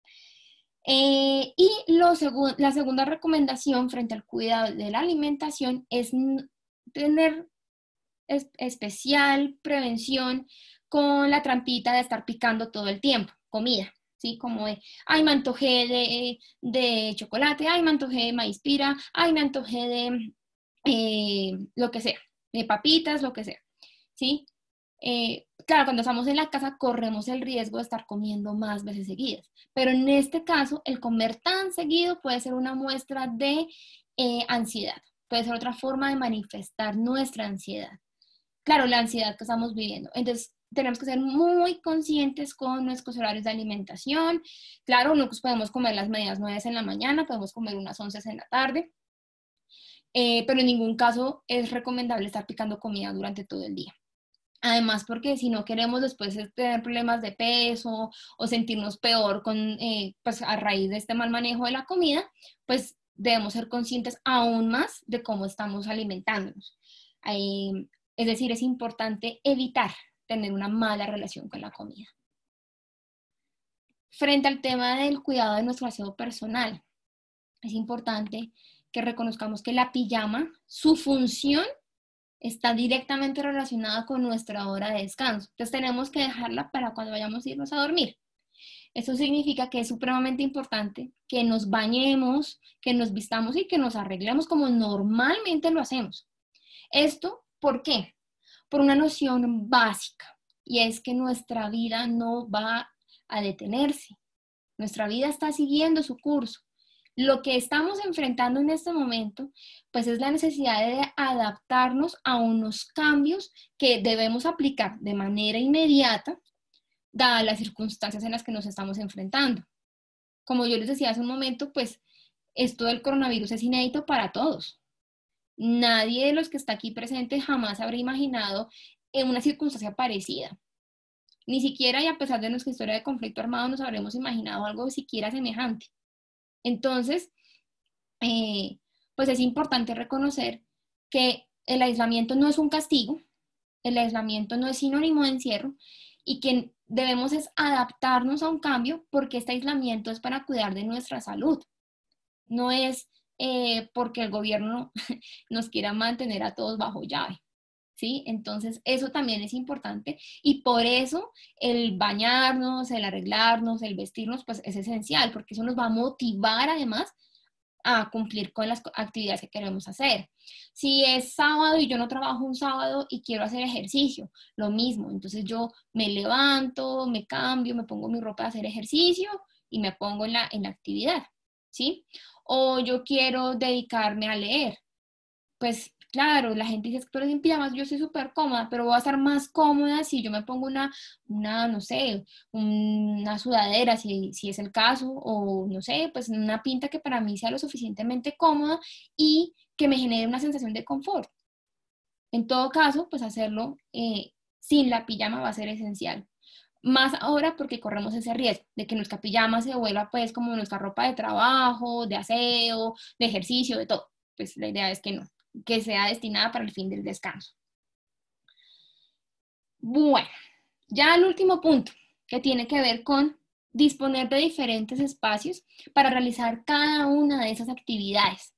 Y la segunda recomendación frente al cuidado de la alimentación es tener especial prevención con la trampita de estar picando todo el tiempo comida. ¿sí? Como de, ay, me antojé de chocolate, ay, me antojé de maíz pira, ay, me antojé de lo que sea, de papitas, lo que sea, ¿sí? Claro, cuando estamos en la casa corremos el riesgo de estar comiendo más veces seguidas, pero en este caso el comer tan seguido puede ser una muestra de ansiedad, puede ser otra forma de manifestar nuestra ansiedad. Claro, la ansiedad que estamos viviendo. Entonces, tenemos que ser muy conscientes con nuestros horarios de alimentación. Claro, no pues podemos comer las medias 9 en la mañana, podemos comer unas 11 en la tarde, pero en ningún caso es recomendable estar picando comida durante todo el día. Además, porque si no queremos después tener problemas de peso o sentirnos peor pues a raíz de este mal manejo de la comida, pues debemos ser conscientes aún más de cómo estamos alimentándonos. Es decir, es importante evitar tener una mala relación con la comida. Frente al tema del cuidado de nuestro aseo personal, es importante que reconozcamos que la pijama, su función está directamente relacionada con nuestra hora de descanso. Entonces tenemos que dejarla para cuando vayamos a irnos a dormir. Eso significa que es supremamente importante que nos bañemos, que nos vistamos y que nos arreglemos como normalmente lo hacemos. ¿Esto por qué? Por una noción básica, y es que nuestra vida no va a detenerse. Nuestra vida está siguiendo su curso. Lo que estamos enfrentando en este momento, pues es la necesidad de adaptarnos a unos cambios que debemos aplicar de manera inmediata, dadas las circunstancias en las que nos estamos enfrentando. Como yo les decía hace un momento, pues esto del coronavirus es inédito para todos. Nadie de los que está aquí presente jamás habría imaginado en una circunstancia parecida. Ni siquiera, y a pesar de nuestra historia de conflicto armado, nos habremos imaginado algo siquiera semejante. Entonces, pues es importante reconocer que el aislamiento no es un castigo, el aislamiento no es sinónimo de encierro y que debemos es adaptarnos a un cambio porque este aislamiento es para cuidar de nuestra salud. No es porque el gobierno nos quiera mantener a todos bajo llave. ¿Sí? Entonces, eso también es importante y por eso el bañarnos, el arreglarnos, el vestirnos, pues es esencial, porque eso nos va a motivar además a cumplir con las actividades que queremos hacer. Si es sábado y yo no trabajo un sábado y quiero hacer ejercicio, lo mismo. Entonces yo me levanto, me cambio, me pongo mi ropa de hacer ejercicio y me pongo en la actividad, ¿sí? O yo quiero dedicarme a leer. Pues claro, la gente dice, pero en pijamas yo soy súper cómoda, pero voy a estar más cómoda si yo me pongo no sé, una sudadera, si es el caso, o no sé, pues una pinta que para mí sea lo suficientemente cómoda y que me genere una sensación de confort. En todo caso, pues hacerlo sin la pijama va a ser esencial. Más ahora porque corremos ese riesgo de que nuestra pijama se vuelva pues como nuestra ropa de trabajo, de aseo, de ejercicio, de todo. Pues la idea es que no, que sea destinada para el fin del descanso. Bueno, ya el último punto, que tiene que ver con disponer de diferentes espacios para realizar cada una de esas actividades.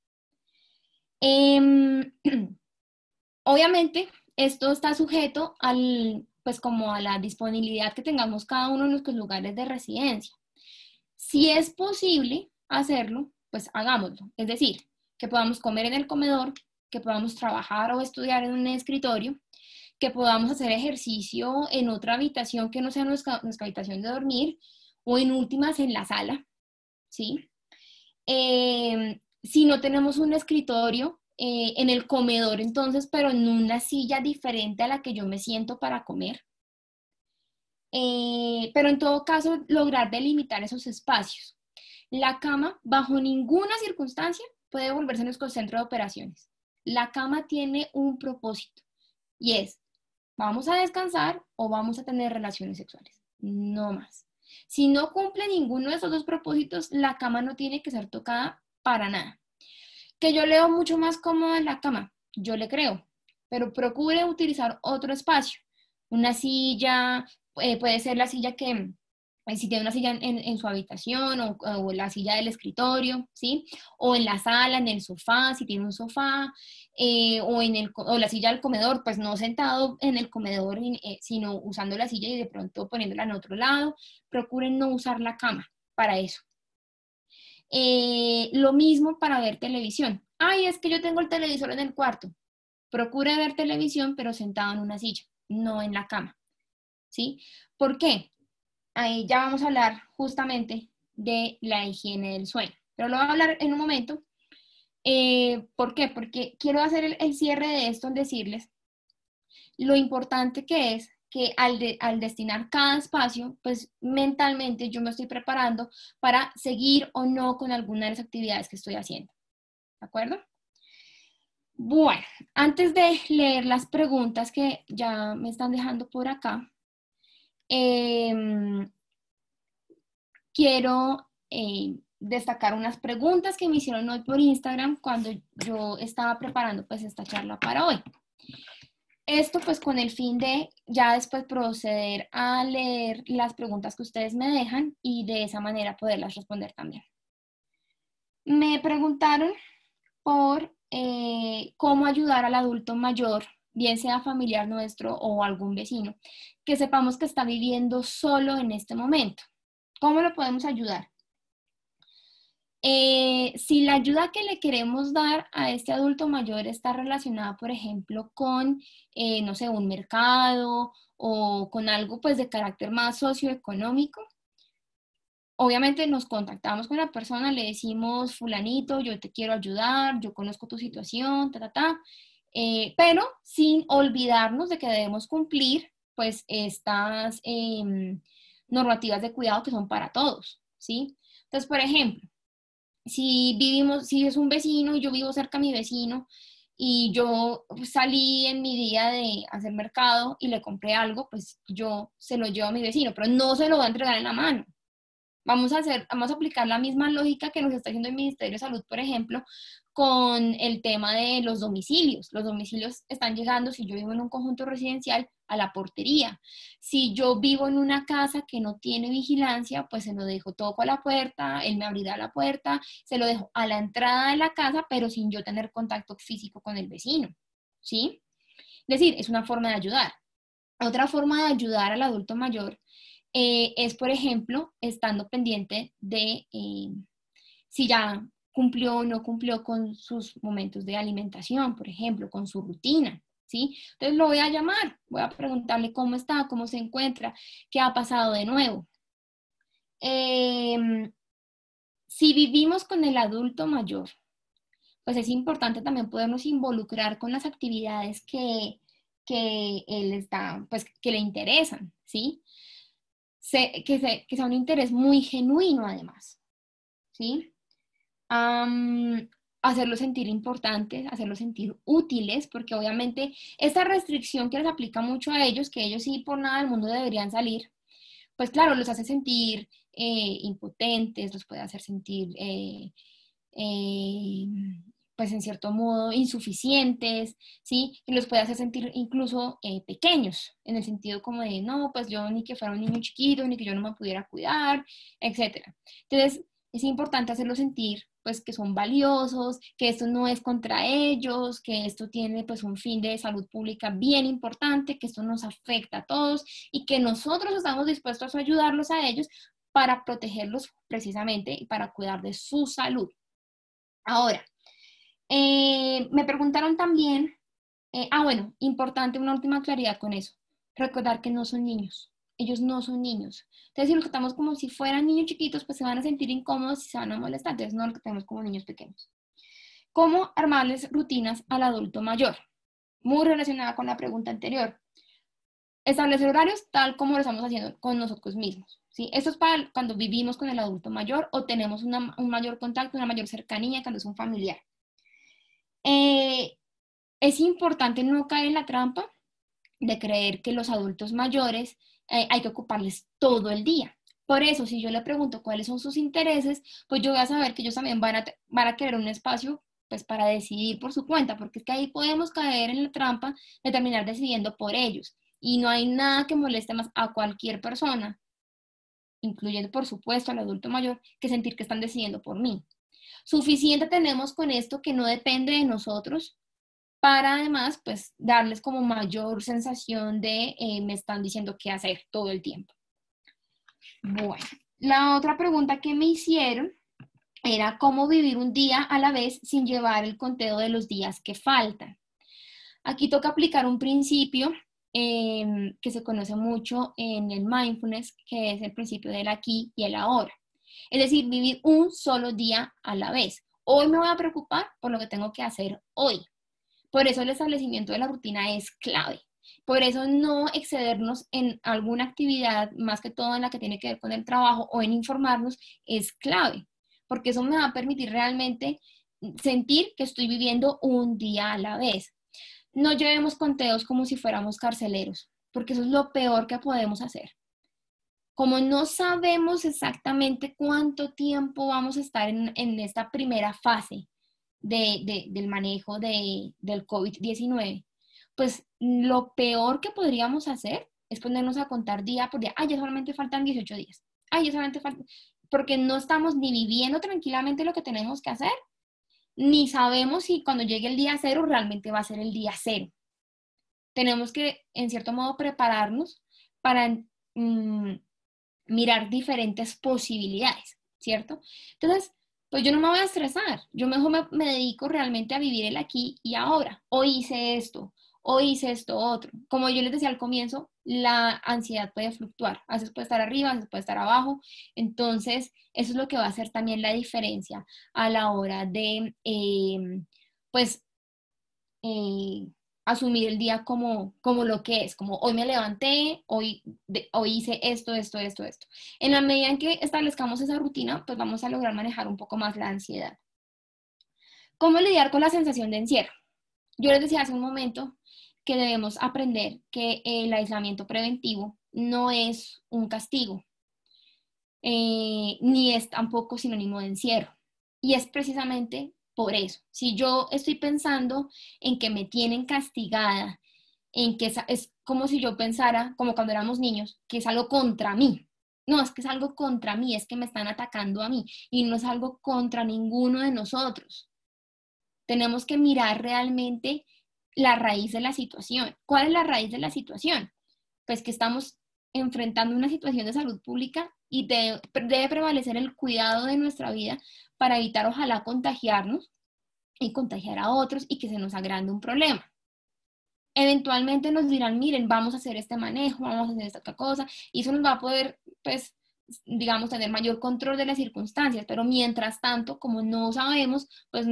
Obviamente, esto está sujeto pues como a la disponibilidad que tengamos cada uno en nuestros lugares de residencia. Si es posible hacerlo, pues hagámoslo. Es decir, que podamos comer en el comedor, que podamos trabajar o estudiar en un escritorio, que podamos hacer ejercicio en otra habitación que no sea nuestra habitación de dormir, o en últimas en la sala, ¿sí? Si no tenemos un escritorio, en el comedor entonces, pero en una silla diferente a la que yo me siento para comer. Pero en todo caso, lograr delimitar esos espacios. La cama, bajo ninguna circunstancia, puede volverse nuestro centro de operaciones. La cama tiene un propósito y es, ¿vamos a descansar o vamos a tener relaciones sexuales? No más. Si no cumple ninguno de esos dos propósitos, la cama no tiene que ser tocada para nada. Que yo leo mucho más cómoda en la cama, yo le creo, pero procure utilizar otro espacio. Una silla, puede ser la silla Si tiene una silla en su habitación o la silla del escritorio, ¿sí? O en la sala, en el sofá, si tiene un sofá, o la silla del comedor, pues no sentado en el comedor, sino usando la silla y de pronto poniéndola en otro lado. Procuren no usar la cama para eso. Lo mismo para ver televisión. Ay, es que yo tengo el televisor en el cuarto. Procure ver televisión, pero sentado en una silla, no en la cama, ¿sí? ¿Por qué? Ahí ya vamos a hablar justamente de la higiene del sueño, pero lo voy a hablar en un momento. ¿Por qué? Porque quiero hacer el cierre de esto en decirles lo importante que es que al destinar cada espacio, pues mentalmente yo me estoy preparando para seguir o no con alguna de las actividades que estoy haciendo. ¿De acuerdo? Bueno, antes de leer las preguntas que ya me están dejando por acá, quiero destacar unas preguntas que me hicieron hoy por Instagram cuando yo estaba preparando pues esta charla para hoy. Esto pues con el fin de ya después proceder a leer las preguntas que ustedes me dejan y de esa manera poderlas responder también. Me preguntaron por cómo ayudar al adulto mayor, bien sea familiar nuestro o algún vecino, que sepamos que está viviendo solo en este momento. ¿Cómo lo podemos ayudar? Si la ayuda que le queremos dar a este adulto mayor está relacionada, por ejemplo, con, no sé, un mercado o con algo pues de carácter más socioeconómico, obviamente nos contactamos con la persona, le decimos, fulanito, yo te quiero ayudar, yo conozco tu situación, pero sin olvidarnos de que debemos cumplir pues estas normativas de cuidado que son para todos, ¿sí? Entonces, por ejemplo, si es un vecino y yo vivo cerca de mi vecino y yo salí en mi día de hacer mercado y le compré algo, pues yo se lo llevo a mi vecino, pero no se lo voy a entregar en la mano. Vamos a aplicar la misma lógica que nos está haciendo el Ministerio de Salud, por ejemplo, con el tema de los domicilios. Los domicilios están llegando, si yo vivo en un conjunto residencial, a la portería. Si yo vivo en una casa que no tiene vigilancia, pues se lo dejo, toco a la puerta, él me abrirá la puerta, se lo dejo a la entrada de la casa, pero sin yo tener contacto físico con el vecino, ¿sí? Es decir, es una forma de ayudar. Otra forma de ayudar al adulto mayor es, por ejemplo, estando pendiente de si ya cumplió o no cumplió con sus momentos de alimentación, por ejemplo, con su rutina, ¿sí? Entonces lo voy a llamar, voy a preguntarle cómo está, cómo se encuentra, qué ha pasado de nuevo. Si vivimos con el adulto mayor, pues es importante también podernos involucrar con las actividades que él está, pues que le interesan, ¿sí? Que sea un interés muy genuino además, ¿sí? Hacerlos sentir importantes, hacerlos sentir útiles, porque obviamente esta restricción que les aplica mucho a ellos, que ellos sí por nada del mundo deberían salir, pues claro, los hace sentir impotentes, los puede hacer sentir, eh, pues en cierto modo, insuficientes, ¿sí? Y los puede hacer sentir incluso pequeños, en el sentido como de, no, pues yo ni que fuera un niño chiquito, ni que yo no me pudiera cuidar, etcétera. Entonces, es importante hacerlos sentir pues que son valiosos, que esto no es contra ellos, que esto tiene pues un fin de salud pública bien importante, que esto nos afecta a todos y que nosotros estamos dispuestos a ayudarlos a ellos para protegerlos precisamente y para cuidar de su salud. Ahora, me preguntaron también, bueno, importante una última claridad con eso, recordar que no son niños, ellos no son niños. Entonces, si los tratamos como si fueran niños chiquitos, pues se van a sentir incómodos y se van a molestar, entonces no los tratamos como niños pequeños. ¿Cómo armarles rutinas al adulto mayor? Muy relacionada con la pregunta anterior. Establecer horarios tal como lo estamos haciendo con nosotros mismos, ¿sí? Esto es para cuando vivimos con el adulto mayor o tenemos un mayor contacto, una mayor cercanía cuando es un familiar. Es importante no caer en la trampa de creer que los adultos mayores hay que ocuparles todo el día. Por eso, si yo le pregunto cuáles son sus intereses, pues yo voy a saber que ellos también van a querer un espacio pues para decidir por su cuenta, porque es que ahí podemos caer en la trampa de terminar decidiendo por ellos. Y no hay nada que moleste más a cualquier persona incluyendo por supuesto al adulto mayor, que sentir que están decidiendo por mí. Suficiente tenemos con esto que no depende de nosotros para además pues darles como mayor sensación de me están diciendo qué hacer todo el tiempo. Bueno, la otra pregunta que me hicieron era cómo vivir un día a la vez sin llevar el conteo de los días que faltan. Aquí toca aplicar un principio que se conoce mucho en el mindfulness, que es el principio del aquí y el ahora. Es decir, vivir un solo día a la vez. Hoy me voy a preocupar por lo que tengo que hacer hoy. Por eso el establecimiento de la rutina es clave. Por eso no excedernos en alguna actividad, más que todo en la que tiene que ver con el trabajo o en informarnos, es clave. Porque eso me va a permitir realmente sentir que estoy viviendo un día a la vez. No llevemos conteos como si fuéramos carceleros, porque eso es lo peor que podemos hacer. Como no sabemos exactamente cuánto tiempo vamos a estar en esta primera fase del manejo del COVID-19, pues lo peor que podríamos hacer es ponernos a contar día por día. Ay, ya solamente faltan 18 días. Ay, ya solamente faltan... Porque no estamos ni viviendo tranquilamente lo que tenemos que hacer, ni sabemos si cuando llegue el día cero realmente va a ser el día cero. Tenemos que, en cierto modo, prepararnos para mirar diferentes posibilidades, ¿cierto? Entonces, pues yo no me voy a estresar, yo mejor me dedico realmente a vivir el aquí y ahora. Hoy hice esto otro. Como yo les decía al comienzo, la ansiedad puede fluctuar, a veces puede estar arriba, a veces puede estar abajo, entonces eso es lo que va a hacer también la diferencia a la hora de, pues, eh, asumir el día como lo que es, como hoy me levanté, hoy hice esto. En la medida en que establezcamos esa rutina, pues vamos a lograr manejar un poco más la ansiedad. ¿Cómo lidiar con la sensación de encierro? Yo les decía hace un momento que debemos aprender que el aislamiento preventivo no es un castigo, ni es tampoco sinónimo de encierro. Y es precisamente por eso. Si yo estoy pensando en que me tienen castigada, en que es como si yo pensara, como cuando éramos niños, que es algo contra mí. No, es que es algo contra mí, es que me están atacando a mí y no es algo contra ninguno de nosotros. Tenemos que mirar realmente la raíz de la situación. ¿Cuál es la raíz de la situación? Pues que estamos enfrentando una situación de salud pública y debe prevalecer el cuidado de nuestra vida para evitar ojalá contagiarnos y contagiar a otros y que se nos agrande un problema. Eventualmente nos dirán, miren, vamos a hacer este manejo, vamos a hacer esta otra cosa, y eso nos va a poder, pues, digamos, tener mayor control de las circunstancias, pero mientras tanto, como no sabemos, pues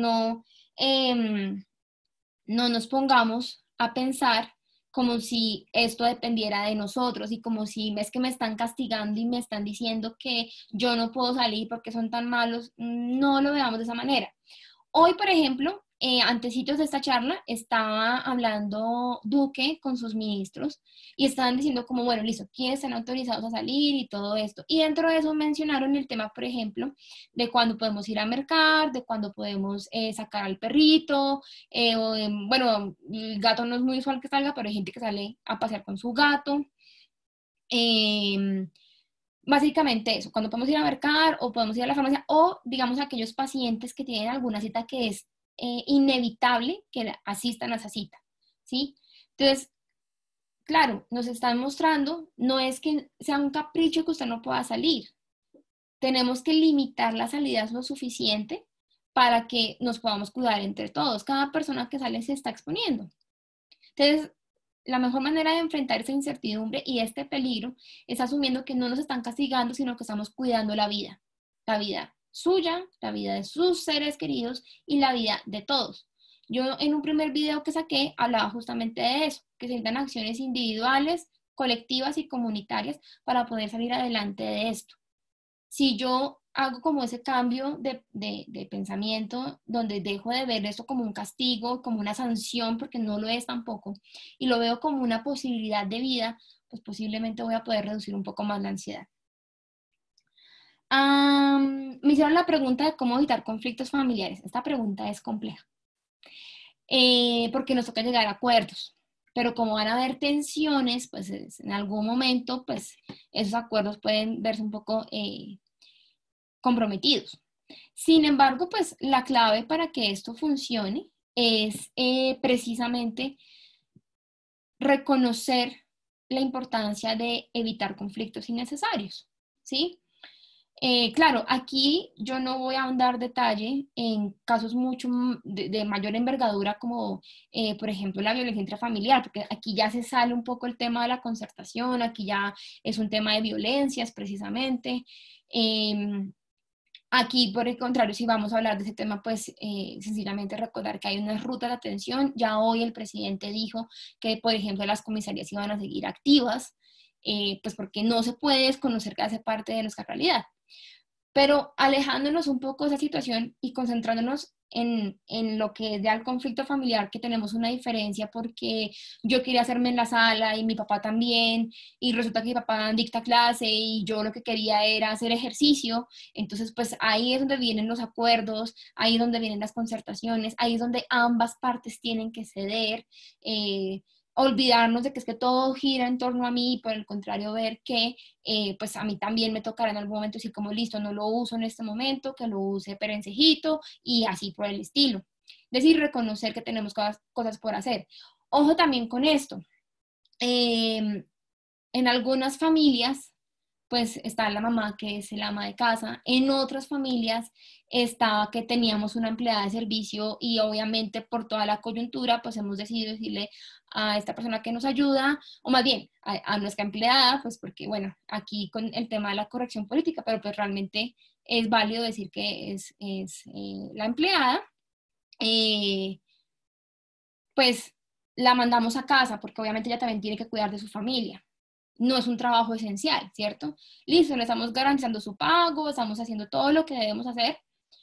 no nos pongamos a pensar como si esto dependiera de nosotros y como si es que me están castigando y me están diciendo que yo no puedo salir porque son tan malos, no lo veamos de esa manera. Hoy, por ejemplo, antecitos de esta charla, estaba hablando Duque con sus ministros y estaban diciendo como, bueno, listo, ¿quiénes están autorizados a salir y todo esto? Y dentro de eso mencionaron el tema, por ejemplo, de cuándo podemos ir a mercar, de cuándo podemos sacar al perrito, bueno, el gato no es muy usual que salga, pero hay gente que sale a pasear con su gato. Básicamente eso, cuando podemos ir a mercar o podemos ir a la farmacia o digamos aquellos pacientes que tienen alguna cita que es inevitable que asistan a esa cita, ¿sí? Entonces, claro, nos están mostrando, no es que sea un capricho que usted no pueda salir, tenemos que limitar las salidas lo suficiente para que nos podamos cuidar entre todos. Cada persona que sale se está exponiendo. Entonces, la mejor manera de enfrentar esa incertidumbre y este peligro es asumiendo que no nos están castigando, sino que estamos cuidando la vida suya, la vida de sus seres queridos y la vida de todos. Yo en un primer video que saqué hablaba justamente de eso, que se necesitan acciones individuales, colectivas y comunitarias para poder salir adelante de esto. Si yo hago como ese cambio de pensamiento, donde dejo de ver esto como un castigo, como una sanción, porque no lo es tampoco, y lo veo como una posibilidad de vida, pues posiblemente voy a poder reducir un poco más la ansiedad. Me hicieron la pregunta de cómo evitar conflictos familiares. Esta pregunta es compleja, porque nos toca llegar a acuerdos. pero como van a haber tensiones, pues en algún momento, pues esos acuerdos pueden verse un poco comprometidos. Sin embargo, pues la clave para que esto funcione es precisamente reconocer la importancia de evitar conflictos innecesarios, ¿sí? Claro, aquí yo no voy a ahondar detalle en casos mucho de mayor envergadura como, por ejemplo, la violencia intrafamiliar, porque aquí ya se sale un poco el tema de la concertación, aquí ya es un tema de violencias precisamente. Aquí, por el contrario, si vamos a hablar de ese tema, pues sencillamente recordar que hay unas rutas de atención. Ya hoy el presidente dijo que, por ejemplo, las comisarías iban a seguir activas, pues porque no se puede desconocer que hace parte de nuestra realidad. Pero alejándonos un poco de esa situación y concentrándonos en lo que es ya el conflicto familiar, que tenemos una diferencia porque yo quería hacerme en la sala y mi papá también, y resulta que mi papá dicta clase y yo lo que quería era hacer ejercicio, entonces pues ahí es donde vienen los acuerdos, ahí es donde vienen las concertaciones, ahí es donde ambas partes tienen que ceder. Olvidarnos de que es que todo gira en torno a mí y por el contrario ver que pues a mí también me tocará en algún momento decir como listo, no lo uso en este momento, que lo use perencejito y así por el estilo. Es decir, reconocer que tenemos cosas por hacer. Ojo también con esto. En algunas familias pues está la mamá que es el ama de casa. En otras familias estaba que teníamos una empleada de servicio y obviamente por toda la coyuntura pues hemos decidido decirle a esta persona que nos ayuda, o más bien a nuestra empleada, pues porque bueno, aquí con el tema de la corrección política, pero pues realmente es válido decir que es la empleada, eh, pues la mandamos a casa porque obviamente ella también tiene que cuidar de su familia. No es un trabajo esencial, ¿cierto? Listo, le estamos garantizando su pago, estamos haciendo todo lo que debemos hacer,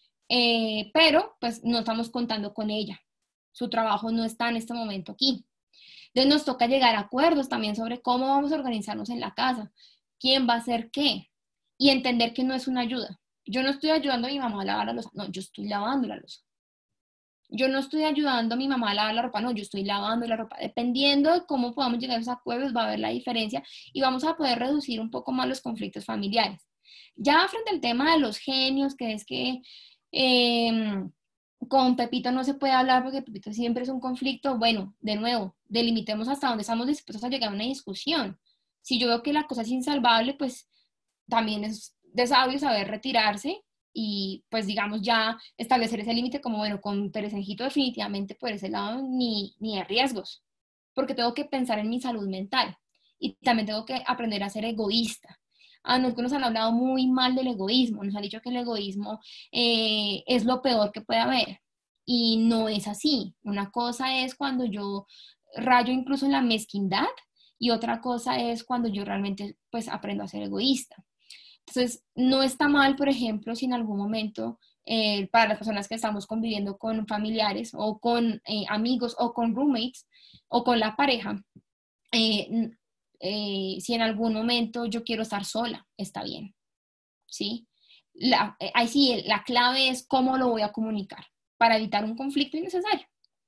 pero pues no estamos contando con ella. Su trabajo no está en este momento aquí. Entonces nos toca llegar a acuerdos también sobre cómo vamos a organizarnos en la casa, quién va a hacer qué, y entender que no es una ayuda. Yo no estoy ayudando a mi mamá a lavar la loza, no, yo estoy lavando la loza. Yo no estoy ayudando a mi mamá a lavar la ropa, no, yo estoy lavando la ropa. Dependiendo de cómo podamos llegar a esos acuerdos, va a haber la diferencia y vamos a poder reducir un poco más los conflictos familiares. Ya frente al tema de los genios, que es que eh, con Pepito no se puede hablar porque Pepito siempre es un conflicto, bueno, de nuevo, delimitemos hasta dónde estamos dispuestos a llegar a una discusión. Si yo veo que la cosa es insalvable, pues también es de sabio saber retirarse y pues digamos ya establecer ese límite como, bueno, con Perecenjito definitivamente por ese lado ni de riesgos, porque tengo que pensar en mi salud mental y también tengo que aprender a ser egoísta. A nosotros nos han hablado muy mal del egoísmo, nos han dicho que el egoísmo es lo peor que puede haber y no es así. Una cosa es cuando yo rayo incluso en la mezquindad y otra cosa es cuando yo realmente pues aprendo a ser egoísta. Entonces, no está mal, por ejemplo, si en algún momento para las personas que estamos conviviendo con familiares o con amigos o con roommates o con la pareja, eh, si en algún momento yo quiero estar sola, está bien, ¿sí? Ahí sí, la clave es cómo lo voy a comunicar para evitar un conflicto innecesario.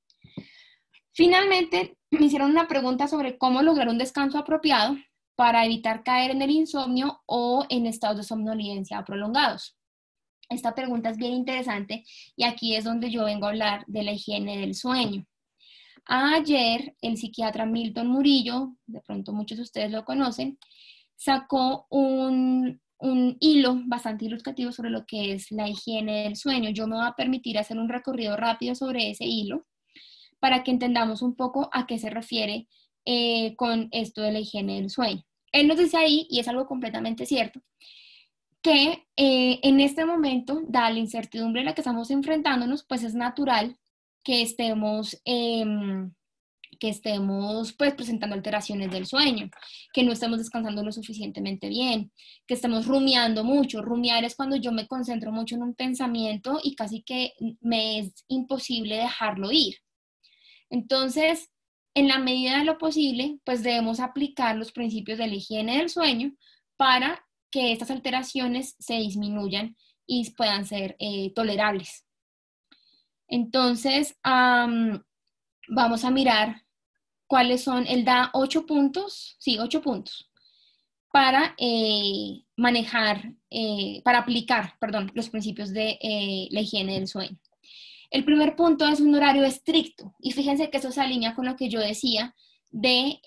Finalmente, me hicieron una pregunta sobre cómo lograr un descanso apropiado para evitar caer en el insomnio o en estados de somnolencia prolongados. Esta pregunta es bien interesante y aquí es donde yo vengo a hablar de la higiene del sueño. Ayer, el psiquiatra Milton Murillo, de pronto muchos de ustedes lo conocen, sacó un hilo bastante ilustrativo sobre lo que es la higiene del sueño. Yo me voy a permitir hacer un recorrido rápido sobre ese hilo para que entendamos un poco a qué se refiere con esto de la higiene del sueño. Él nos dice ahí, y es algo completamente cierto, que en este momento, dada la incertidumbre en la que estamos enfrentándonos, pues es natural que estemos pues presentando alteraciones del sueño, que no estemos descansando lo suficientemente bien, que estemos rumiando mucho. Rumiar es cuando yo me concentro mucho en un pensamiento y casi que me es imposible dejarlo ir. Entonces, en la medida de lo posible, pues debemos aplicar los principios de la higiene del sueño para que estas alteraciones se disminuyan y puedan ser tolerables. Entonces, vamos a mirar cuáles son, él da 8 puntos, sí, 8 puntos para manejar, para aplicar, perdón, los principios de la higiene del sueño. El primer punto es un horario estricto, y fíjense que eso se alinea con lo que yo decía de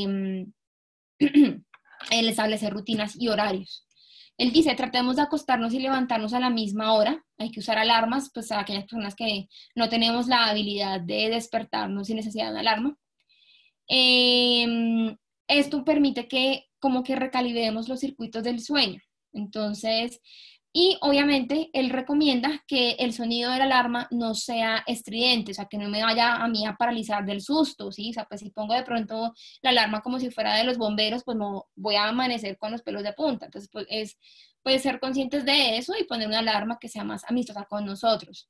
el establecer rutinas y horarios. Él dice, tratemos de acostarnos y levantarnos a la misma hora. Hay que usar alarmas, pues a aquellas personas que no tenemos la habilidad de despertarnos sin necesidad de una alarma. Esto permite que como que recalibremos los circuitos del sueño. Entonces, y obviamente él recomienda que el sonido de la alarma no sea estridente, o sea, que no me vaya a mí a paralizar del susto, ¿sí? O sea, pues si pongo de pronto la alarma como si fuera de los bomberos, pues no voy a amanecer con los pelos de punta. Entonces, pues ser conscientes de eso y poner una alarma que sea más amistosa con nosotros.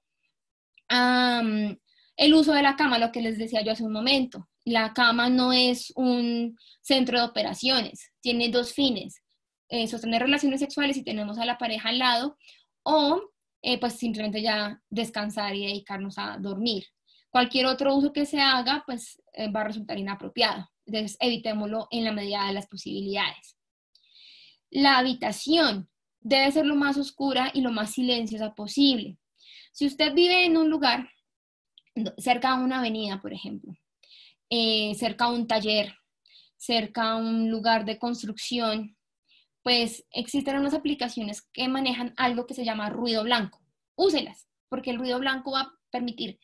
El uso de la cama, lo que les decía yo hace un momento. La cama no es un centro de operaciones, tiene dos fines: sostener relaciones sexuales si tenemos a la pareja al lado, o pues simplemente ya descansar y dedicarnos a dormir. Cualquier otro uso que se haga, pues va a resultar inapropiado. Entonces, evitémoslo en la medida de las posibilidades. La habitación debe ser lo más oscura y lo más silenciosa posible. Si usted vive en un lugar cerca a una avenida, por ejemplo, cerca a un taller, cerca a un lugar de construcción, pues existen unas aplicaciones que manejan algo que se llama ruido blanco. Úselas, porque el ruido blanco va a permitir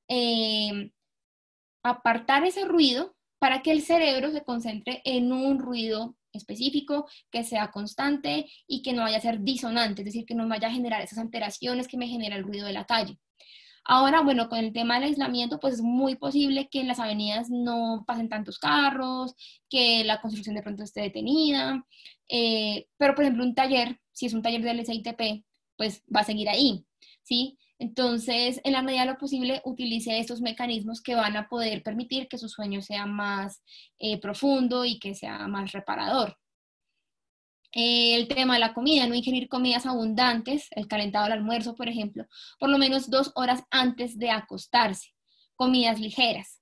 apartar ese ruido para que el cerebro se concentre en un ruido específico, que sea constante y que no vaya a ser disonante, es decir, que no vaya a generar esas alteraciones que me genera el ruido de la calle. Ahora, bueno, con el tema del aislamiento, pues es muy posible que en las avenidas no pasen tantos carros, que la construcción de pronto esté detenida, pero por ejemplo un taller, si es un taller del SITP, pues va a seguir ahí, ¿sí? Entonces, en la medida de lo posible, utilice estos mecanismos que van a poder permitir que su sueño sea más profundo y que sea más reparador. El tema de la comida, no ingerir comidas abundantes, el calentado del almuerzo, por ejemplo, por lo menos 2 horas antes de acostarse. Comidas ligeras.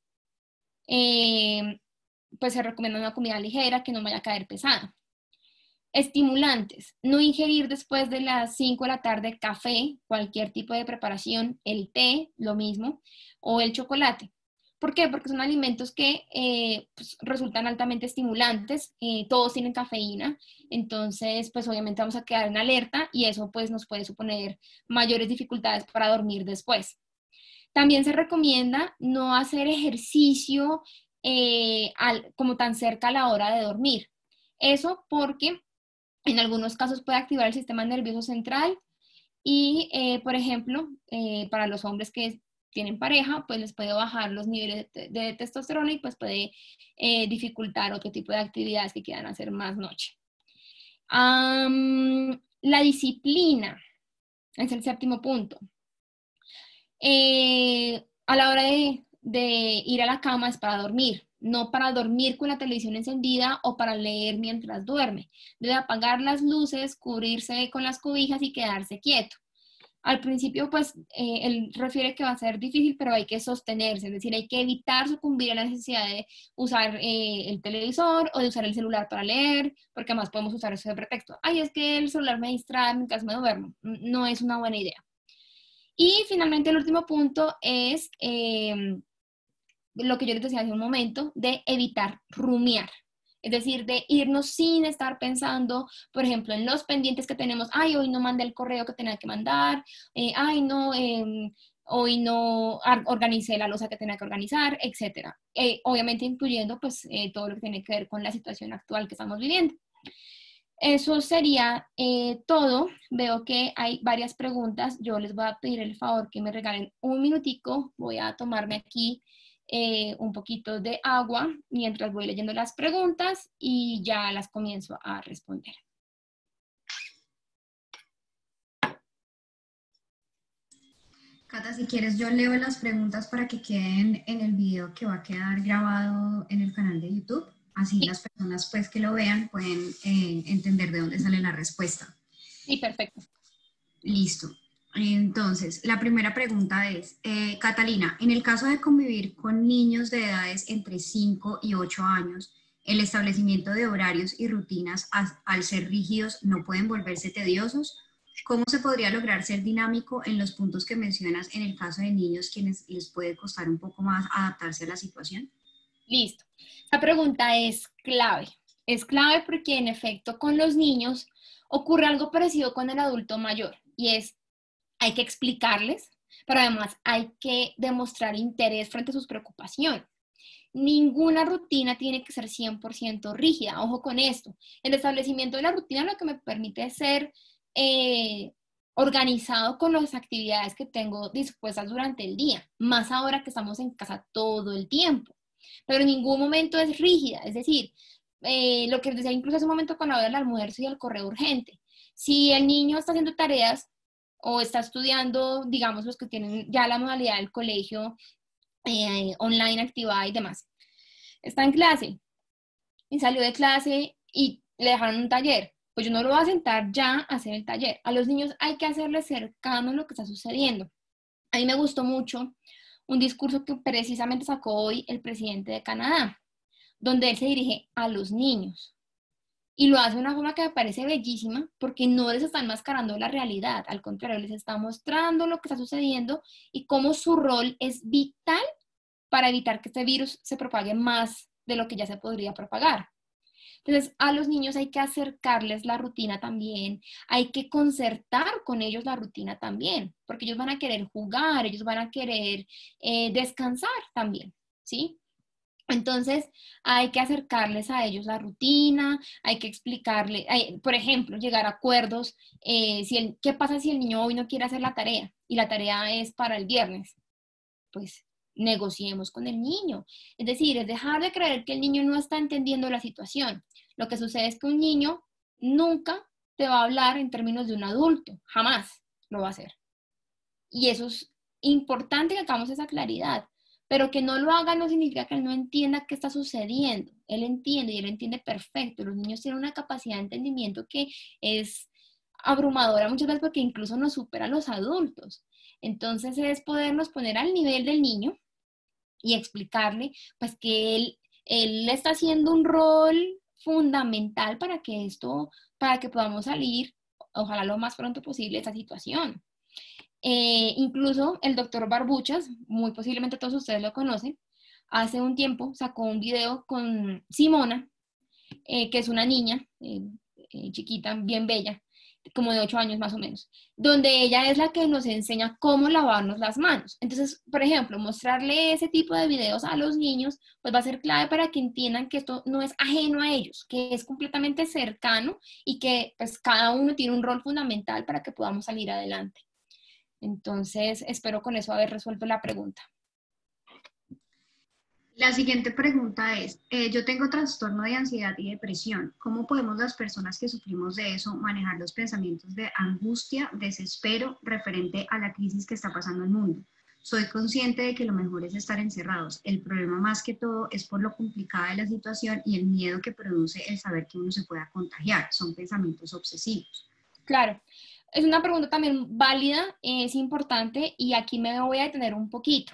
Pues se recomienda una comida ligera que no vaya a caer pesada. Estimulantes, no ingerir después de las 5 de la tarde café, cualquier tipo de preparación, el té, lo mismo, o el chocolate. ¿Por qué? Porque son alimentos que pues, resultan altamente estimulantes, todos tienen cafeína, entonces pues obviamente vamos a quedar en alerta y eso pues nos puede suponer mayores dificultades para dormir después. También se recomienda no hacer ejercicio como tan cerca a la hora de dormir. Eso porque en algunos casos puede activar el sistema nervioso central y, por ejemplo, para los hombres que tienen pareja, pues les puede bajar los niveles de testosterona y pues puede dificultar otro tipo de actividades que quieran hacer más noche. La disciplina es el séptimo punto. A la hora de ir a la cama es para dormir, no para dormir con la televisión encendida o para leer mientras duerme. Debe apagar las luces, cubrirse con las cobijas y quedarse quieto. Al principio, pues, él refiere que va a ser difícil, pero hay que sostenerse, es decir, hay que evitar sucumbir a la necesidad de usar el televisor o de usar el celular para leer, porque además podemos usar eso de pretexto. Ay, es que el celular me distrae mientras me duermo. No es una buena idea. Y finalmente el último punto es lo que yo les decía hace un momento, de evitar rumiar. Es decir, de irnos sin estar pensando, por ejemplo, en los pendientes que tenemos. Ay, hoy no mandé el correo que tenía que mandar. Ay, no, hoy no organicé la loza que tenía que organizar, etc. Obviamente incluyendo pues todo lo que tiene que ver con la situación actual que estamos viviendo. Eso sería todo. Veo que hay varias preguntas. Yo les voy a pedir el favor que me regalen un minutico. Voy a tomarme aquí un poquito de agua mientras voy leyendo las preguntas y ya las comienzo a responder. Cata, si quieres yo leo las preguntas para que queden en el video que va a quedar grabado en el canal de YouTube. Así Sí, las personas pues que lo vean pueden entender de dónde sale la respuesta. sí, perfecto. Listo. Entonces, la primera pregunta es, Catalina, en el caso de convivir con niños de edades entre 5 y 8 años, el establecimiento de horarios y rutinas al ser rígidos no pueden volverse tediosos. ¿Cómo se podría lograr ser dinámico en los puntos que mencionas en el caso de niños quienes les puede costar un poco más adaptarse a la situación? Listo. Esta pregunta es clave. Es clave porque en efecto con los niños ocurre algo parecido con el adulto mayor y es, hay que explicarles, pero además hay que demostrar interés frente a sus preocupaciones. Ninguna rutina tiene que ser 100% rígida. Ojo con esto. El establecimiento de la rutina lo que me permite es ser organizado con las actividades que tengo dispuestas durante el día, más ahora que estamos en casa todo el tiempo. Pero en ningún momento es rígida. Es decir, lo que decía incluso hace un momento con la hora del almuerzo y el correo urgente. Si el niño está haciendo tareas o está estudiando, digamos, los que tienen ya la modalidad del colegio online activada y demás. Está en clase y salió de clase y le dejaron un taller. Pues yo no lo voy a sentar ya a hacer el taller. A los niños hay que hacerles cercano lo que está sucediendo. A mí me gustó mucho un discurso que precisamente sacó hoy el presidente de Canadá, donde él se dirige a los niños. Y lo hace de una forma que me parece bellísima porque no les está enmascarando la realidad, al contrario, les está mostrando lo que está sucediendo y cómo su rol es vital para evitar que este virus se propague más de lo que ya se podría propagar. Entonces, a los niños hay que acercarles la rutina también, hay que concertar con ellos la rutina también, porque ellos van a querer jugar, ellos van a querer descansar también, ¿sí? Entonces, hay que acercarles a ellos la rutina, hay que explicarle, por ejemplo, llegar a acuerdos, ¿qué pasa si el niño hoy no quiere hacer la tarea y la tarea es para el viernes? Pues negociemos con el niño. Es decir, es dejar de creer que el niño no está entendiendo la situación. Lo que sucede es que un niño nunca te va a hablar en términos de un adulto, jamás lo va a hacer. Y eso es importante que hagamos esa claridad, pero que no lo haga no significa que él no entienda qué está sucediendo. Él entiende y él entiende perfecto. Los niños tienen una capacidad de entendimiento que es abrumadora muchas veces porque incluso nos supera a los adultos. Entonces es podernos poner al nivel del niño y explicarle pues que él está haciendo un rol fundamental para que podamos salir, ojalá lo más pronto posible, de esta situación. Incluso el doctor Barbuchas, muy posiblemente todos ustedes lo conocen, hace un tiempo sacó un video con Simona, que es una niña chiquita, bien bella, como de 8 años más o menos, donde ella es la que nos enseña cómo lavarnos las manos. Entonces, por ejemplo, mostrarle ese tipo de videos a los niños, pues va a ser clave para que entiendan que esto no es ajeno a ellos, que es completamente cercano y que pues cada uno tiene un rol fundamental para que podamos salir adelante. Entonces, espero con eso haber resuelto la pregunta. La siguiente pregunta es, yo tengo trastorno de ansiedad y depresión. ¿Cómo podemos las personas que sufrimos de eso manejar los pensamientos de angustia, desespero referente a la crisis que está pasando en el mundo? Soy consciente de que lo mejor es estar encerrados. El problema más que todo es por lo complicada de la situación y el miedo que produce el saber que uno se pueda contagiar. Son pensamientos obsesivos. Claro, es una pregunta también válida, es importante y aquí me voy a detener un poquito.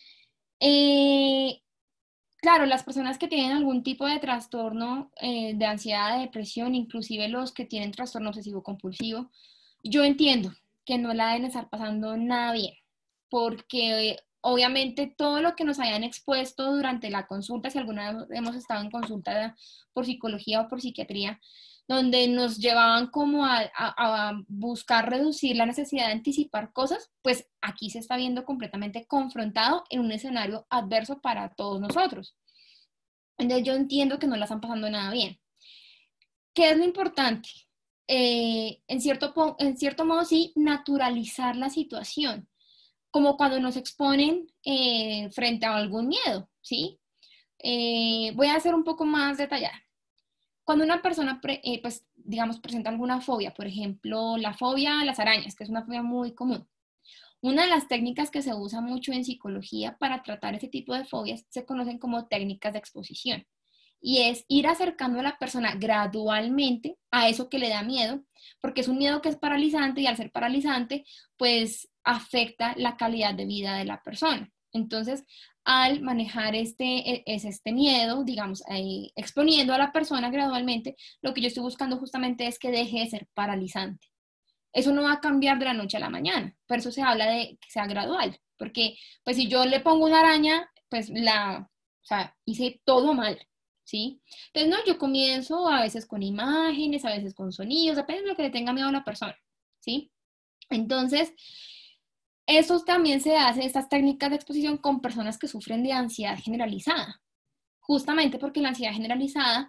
Claro, las personas que tienen algún tipo de trastorno de ansiedad, de depresión, inclusive los que tienen trastorno obsesivo compulsivo, yo entiendo que no la deben estar pasando nada bien, porque obviamente todo lo que nos hayan expuesto durante la consulta, si alguna vez hemos estado en consulta por psicología o por psiquiatría, donde nos llevaban como a buscar reducir la necesidad de anticipar cosas, pues aquí se está viendo completamente confrontado en un escenario adverso para todos nosotros. Entonces yo entiendo que no la están pasando nada bien. ¿Qué es lo importante? En cierto modo, sí, naturalizar la situación, como cuando nos exponen frente a algún miedo, ¿sí? Voy a ser un poco más detallada. Cuando una persona, pues, digamos, presenta alguna fobia, por ejemplo, la fobia a las arañas, que es una fobia muy común. Una de las técnicas que se usa mucho en psicología para tratar ese tipo de fobias se conocen como técnicas de exposición. y es ir acercando a la persona gradualmente a eso que le da miedo, porque es un miedo que es paralizante y al ser paralizante, pues afecta la calidad de vida de la persona. Entonces, al manejar este miedo, digamos, exponiendo a la persona gradualmente, lo que yo estoy buscando justamente es que deje de ser paralizante. Eso no va a cambiar de la noche a la mañana, por eso se habla de que sea gradual, porque pues si yo le pongo una araña, pues o sea, hice todo mal, ¿sí? Entonces, no, yo comienzo a veces con imágenes, a veces con sonidos, depende de lo que le tenga miedo a la persona, ¿sí? Entonces, eso también se hace, estas técnicas de exposición con personas que sufren de ansiedad generalizada, justamente porque la ansiedad generalizada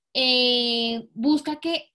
busca que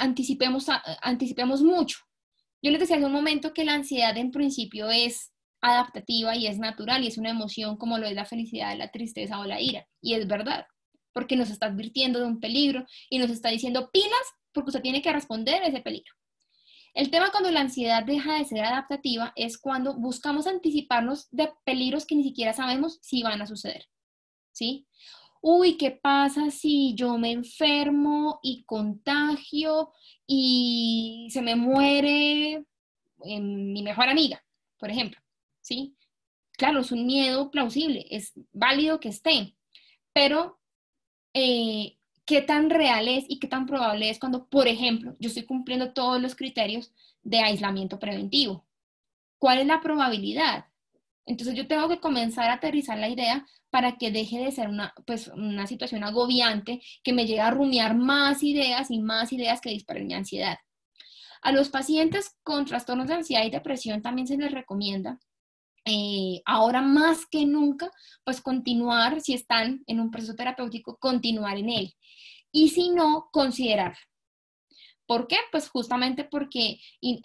anticipemos mucho. Yo les decía hace un momento que la ansiedad en principio es adaptativa y es natural y es una emoción como lo es la felicidad, la tristeza o la ira. Y es verdad, porque nos está advirtiendo de un peligro y nos está diciendo pilas porque usted tiene que responder a ese peligro. El tema cuando la ansiedad deja de ser adaptativa es cuando buscamos anticiparnos de peligros que ni siquiera sabemos si van a suceder, ¿sí? Uy, ¿qué pasa si yo me enfermo y contagio y se me muere mi mejor amiga, por ejemplo? ¿Sí? Claro, es un miedo plausible, es válido que esté, pero ¿qué tan real es y qué tan probable es cuando, por ejemplo, yo estoy cumpliendo todos los criterios de aislamiento preventivo? ¿Cuál es la probabilidad? Entonces yo tengo que comenzar a aterrizar la idea para que deje de ser una situación agobiante que me llegue a rumiar más ideas y más ideas que disparen mi ansiedad. A los pacientes con trastornos de ansiedad y depresión también se les recomienda, ahora más que nunca, pues continuar, si están en un proceso terapéutico, continuar en él. Y si no, considerar. ¿Por qué? Pues justamente porque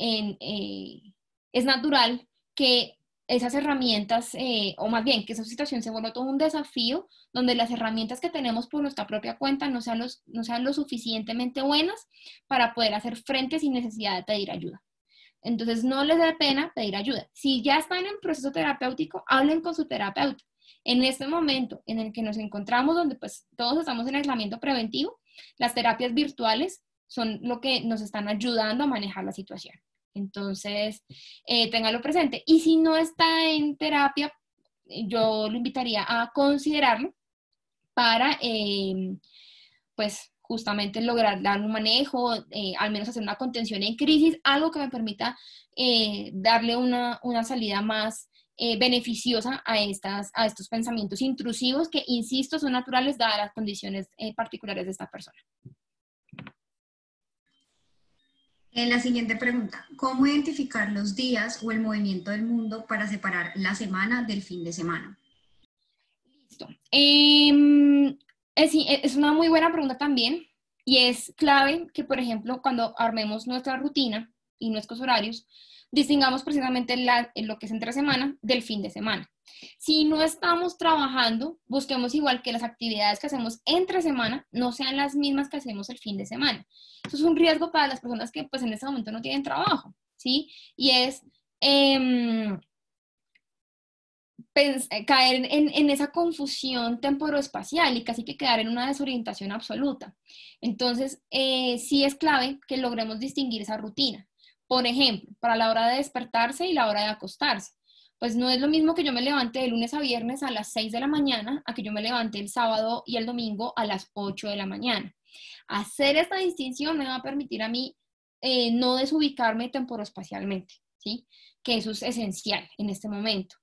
es natural que esas herramientas, o más bien que esa situación se vuelva todo un desafío, donde las herramientas que tenemos por nuestra propia cuenta no sean lo suficientemente buenas para poder hacer frente sin necesidad de pedir ayuda. Entonces, no les dé pena pedir ayuda. Si ya están en proceso terapéutico, hablen con su terapeuta. En este momento en el que nos encontramos, donde pues todos estamos en aislamiento preventivo, las terapias virtuales son lo que nos están ayudando a manejar la situación. Entonces, téngalo presente. Y si no está en terapia, yo lo invitaría a considerarlo para, pues, justamente lograr dar un manejo, al menos hacer una contención en crisis, algo que me permita darle una salida más beneficiosa a estos pensamientos intrusivos que, insisto, son naturales dadas las condiciones particulares de esta persona. La siguiente pregunta, ¿cómo identificar los días o el movimiento del mundo para separar la semana del fin de semana? Listo. Es una muy buena pregunta también y es clave que, por ejemplo, cuando armemos nuestra rutina y nuestros horarios, distingamos precisamente lo que es entre semana del fin de semana. Si no estamos trabajando, busquemos igual que las actividades que hacemos entre semana no sean las mismas que hacemos el fin de semana. Eso es un riesgo para las personas que pues en este momento no tienen trabajo, ¿sí? Y es caer en esa confusión temporoespacial y casi que quedar en una desorientación absoluta. Entonces, sí es clave que logremos distinguir esa rutina. Por ejemplo, para la hora de despertarse y la hora de acostarse. Pues no es lo mismo que yo me levante de lunes a viernes a las 6 de la mañana a que yo me levante el sábado y el domingo a las 8 de la mañana. Hacer esta distinción me va a permitir a mí no desubicarme temporoespacialmente, ¿sí? Que eso es esencial en este momento.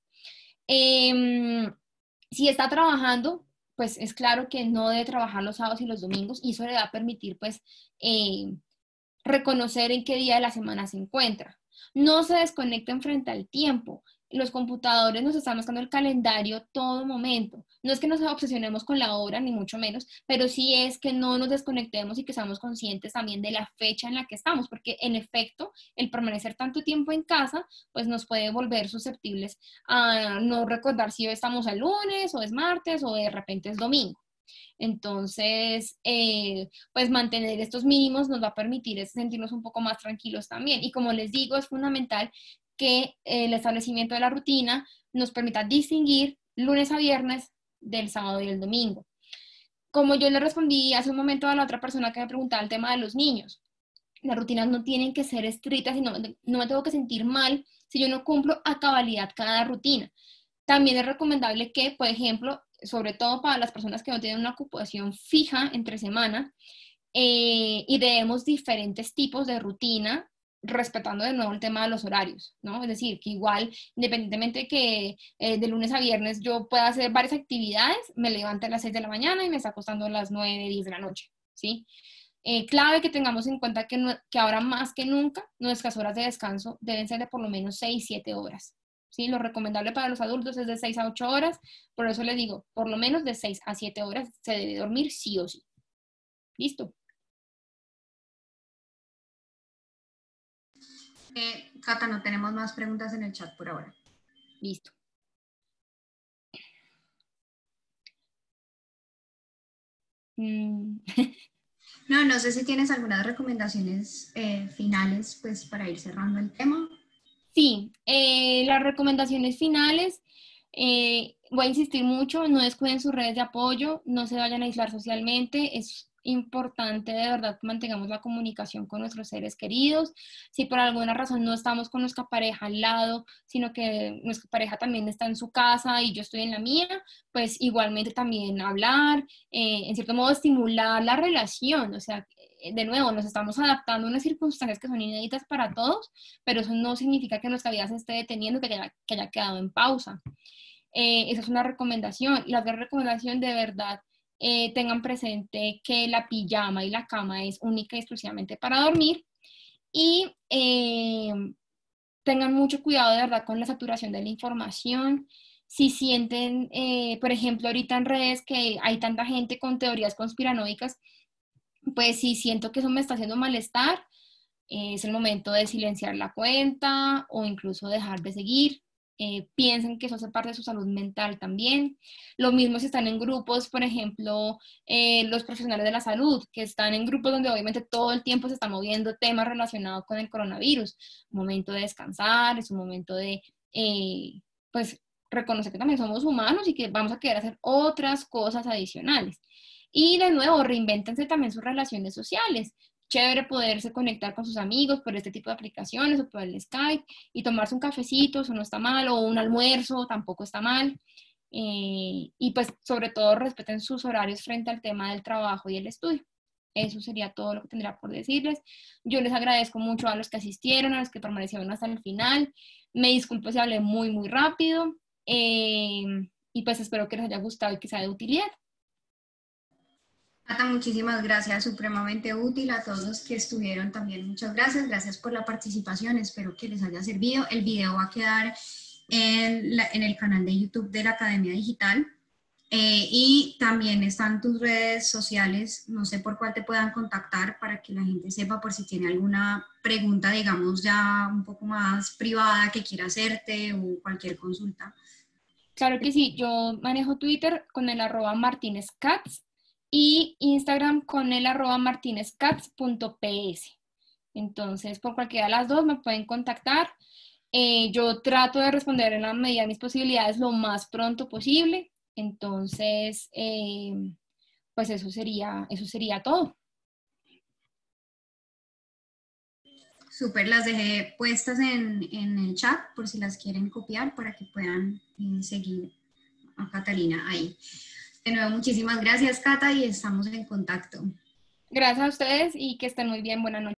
Si está trabajando, pues es claro que no debe trabajar los sábados y los domingos y eso le va a permitir pues reconocer en qué día de la semana se encuentra. No se desconecten frente al tiempo. Los computadores nos están mostrando el calendario todo momento. No es que nos obsesionemos con la hora, ni mucho menos, pero sí es que no nos desconectemos y que seamos conscientes también de la fecha en la que estamos, porque en efecto, el permanecer tanto tiempo en casa, pues nos puede volver susceptibles a no recordar si hoy estamos el lunes, o es martes, o de repente es domingo. Entonces, pues mantener estos mínimos nos va a permitir sentirnos un poco más tranquilos también. Y como les digo, es fundamental que el establecimiento de la rutina nos permita distinguir lunes a viernes del sábado y el domingo. como yo le respondí hace un momento a la otra persona que me preguntaba el tema de los niños, las rutinas no tienen que ser estrictas y no me tengo que sentir mal si yo no cumplo a cabalidad cada rutina. También es recomendable que, por ejemplo, sobre todo para las personas que no tienen una ocupación fija entre semana, ideemos diferentes tipos de rutina, respetando de nuevo el tema de los horarios, ¿no? Es decir, que igual, independientemente de que de lunes a viernes yo pueda hacer varias actividades, me levanto a las 6 de la mañana y me está acostando a las 9, 10 de la noche, ¿sí? Clave que tengamos en cuenta que ahora más que nunca nuestras horas de descanso deben ser de por lo menos 6, 7 horas. ¿Sí? Lo recomendable para los adultos es de 6 a 8 horas, por eso les digo, por lo menos de 6 a 7 horas se debe dormir sí o sí. ¿Listo? Cata, no tenemos más preguntas en el chat por ahora. Listo. No sé si tienes algunas recomendaciones finales pues para ir cerrando el tema. Sí, las recomendaciones finales, voy a insistir mucho, no descuiden sus redes de apoyo, no se vayan a aislar socialmente, es importante de verdad que mantengamos la comunicación con nuestros seres queridos. Si por alguna razón no estamos con nuestra pareja al lado, sino que nuestra pareja también está en su casa y yo estoy en la mía, pues igualmente también hablar, en cierto modo estimular la relación, o sea, de nuevo, nos estamos adaptando a unas circunstancias que son inéditas para todos, pero eso no significa que nuestra vida se esté deteniendo, que haya quedado en pausa. Esa es una recomendación. La otra recomendación, de verdad, tengan presente que la pijama y la cama es única y exclusivamente para dormir y tengan mucho cuidado de verdad con la saturación de la información. Si sienten, por ejemplo, ahorita en redes que hay tanta gente con teorías conspiranoicas, pues si siento que eso me está haciendo malestar, es el momento de silenciar la cuenta o incluso dejar de seguir. Piensen que eso hace parte de su salud mental también. Lo mismo si están en grupos, por ejemplo, los profesionales de la salud, que están en grupos donde obviamente todo el tiempo se están moviendo temas relacionados con el coronavirus. Un momento de descansar, es un momento de, pues, reconocer que también somos humanos y que vamos a querer hacer otras cosas adicionales. Y de nuevo, reinvéntense también sus relaciones sociales. Chévere poderse conectar con sus amigos por este tipo de aplicaciones o por el Skype y tomarse un cafecito, eso no está mal, o un almuerzo, tampoco está mal. Y pues sobre todo respeten sus horarios frente al tema del trabajo y el estudio. Eso sería todo lo que tendría por decirles. Yo les agradezco mucho a los que asistieron, a los que permanecieron hasta el final. Me disculpo si hablé muy, muy rápido. Y pues espero que les haya gustado y que sea de utilidad. Cata, muchísimas gracias, supremamente útil. A todos los que estuvieron también, muchas gracias. Gracias por la participación, espero que les haya servido. El video va a quedar en el canal de YouTube de la Academia Digital. Y también están tus redes sociales, no sé por cuál te puedan contactar para que la gente sepa por si tiene alguna pregunta, digamos, ya un poco más privada que quiera hacerte o cualquier consulta. Claro que sí, yo manejo Twitter con el @martinezcats y Instagram con el @martinezcats.ps. Entonces, por cualquiera de las dos me pueden contactar. Yo trato de responder en la medida de mis posibilidades lo más pronto posible. Entonces, pues eso sería todo. Súper, las dejé puestas en el chat por si las quieren copiar para que puedan seguir a Catalina ahí. De nuevo, muchísimas gracias, Cata, y estamos en contacto. Gracias a ustedes y que estén muy bien. Buenas noches.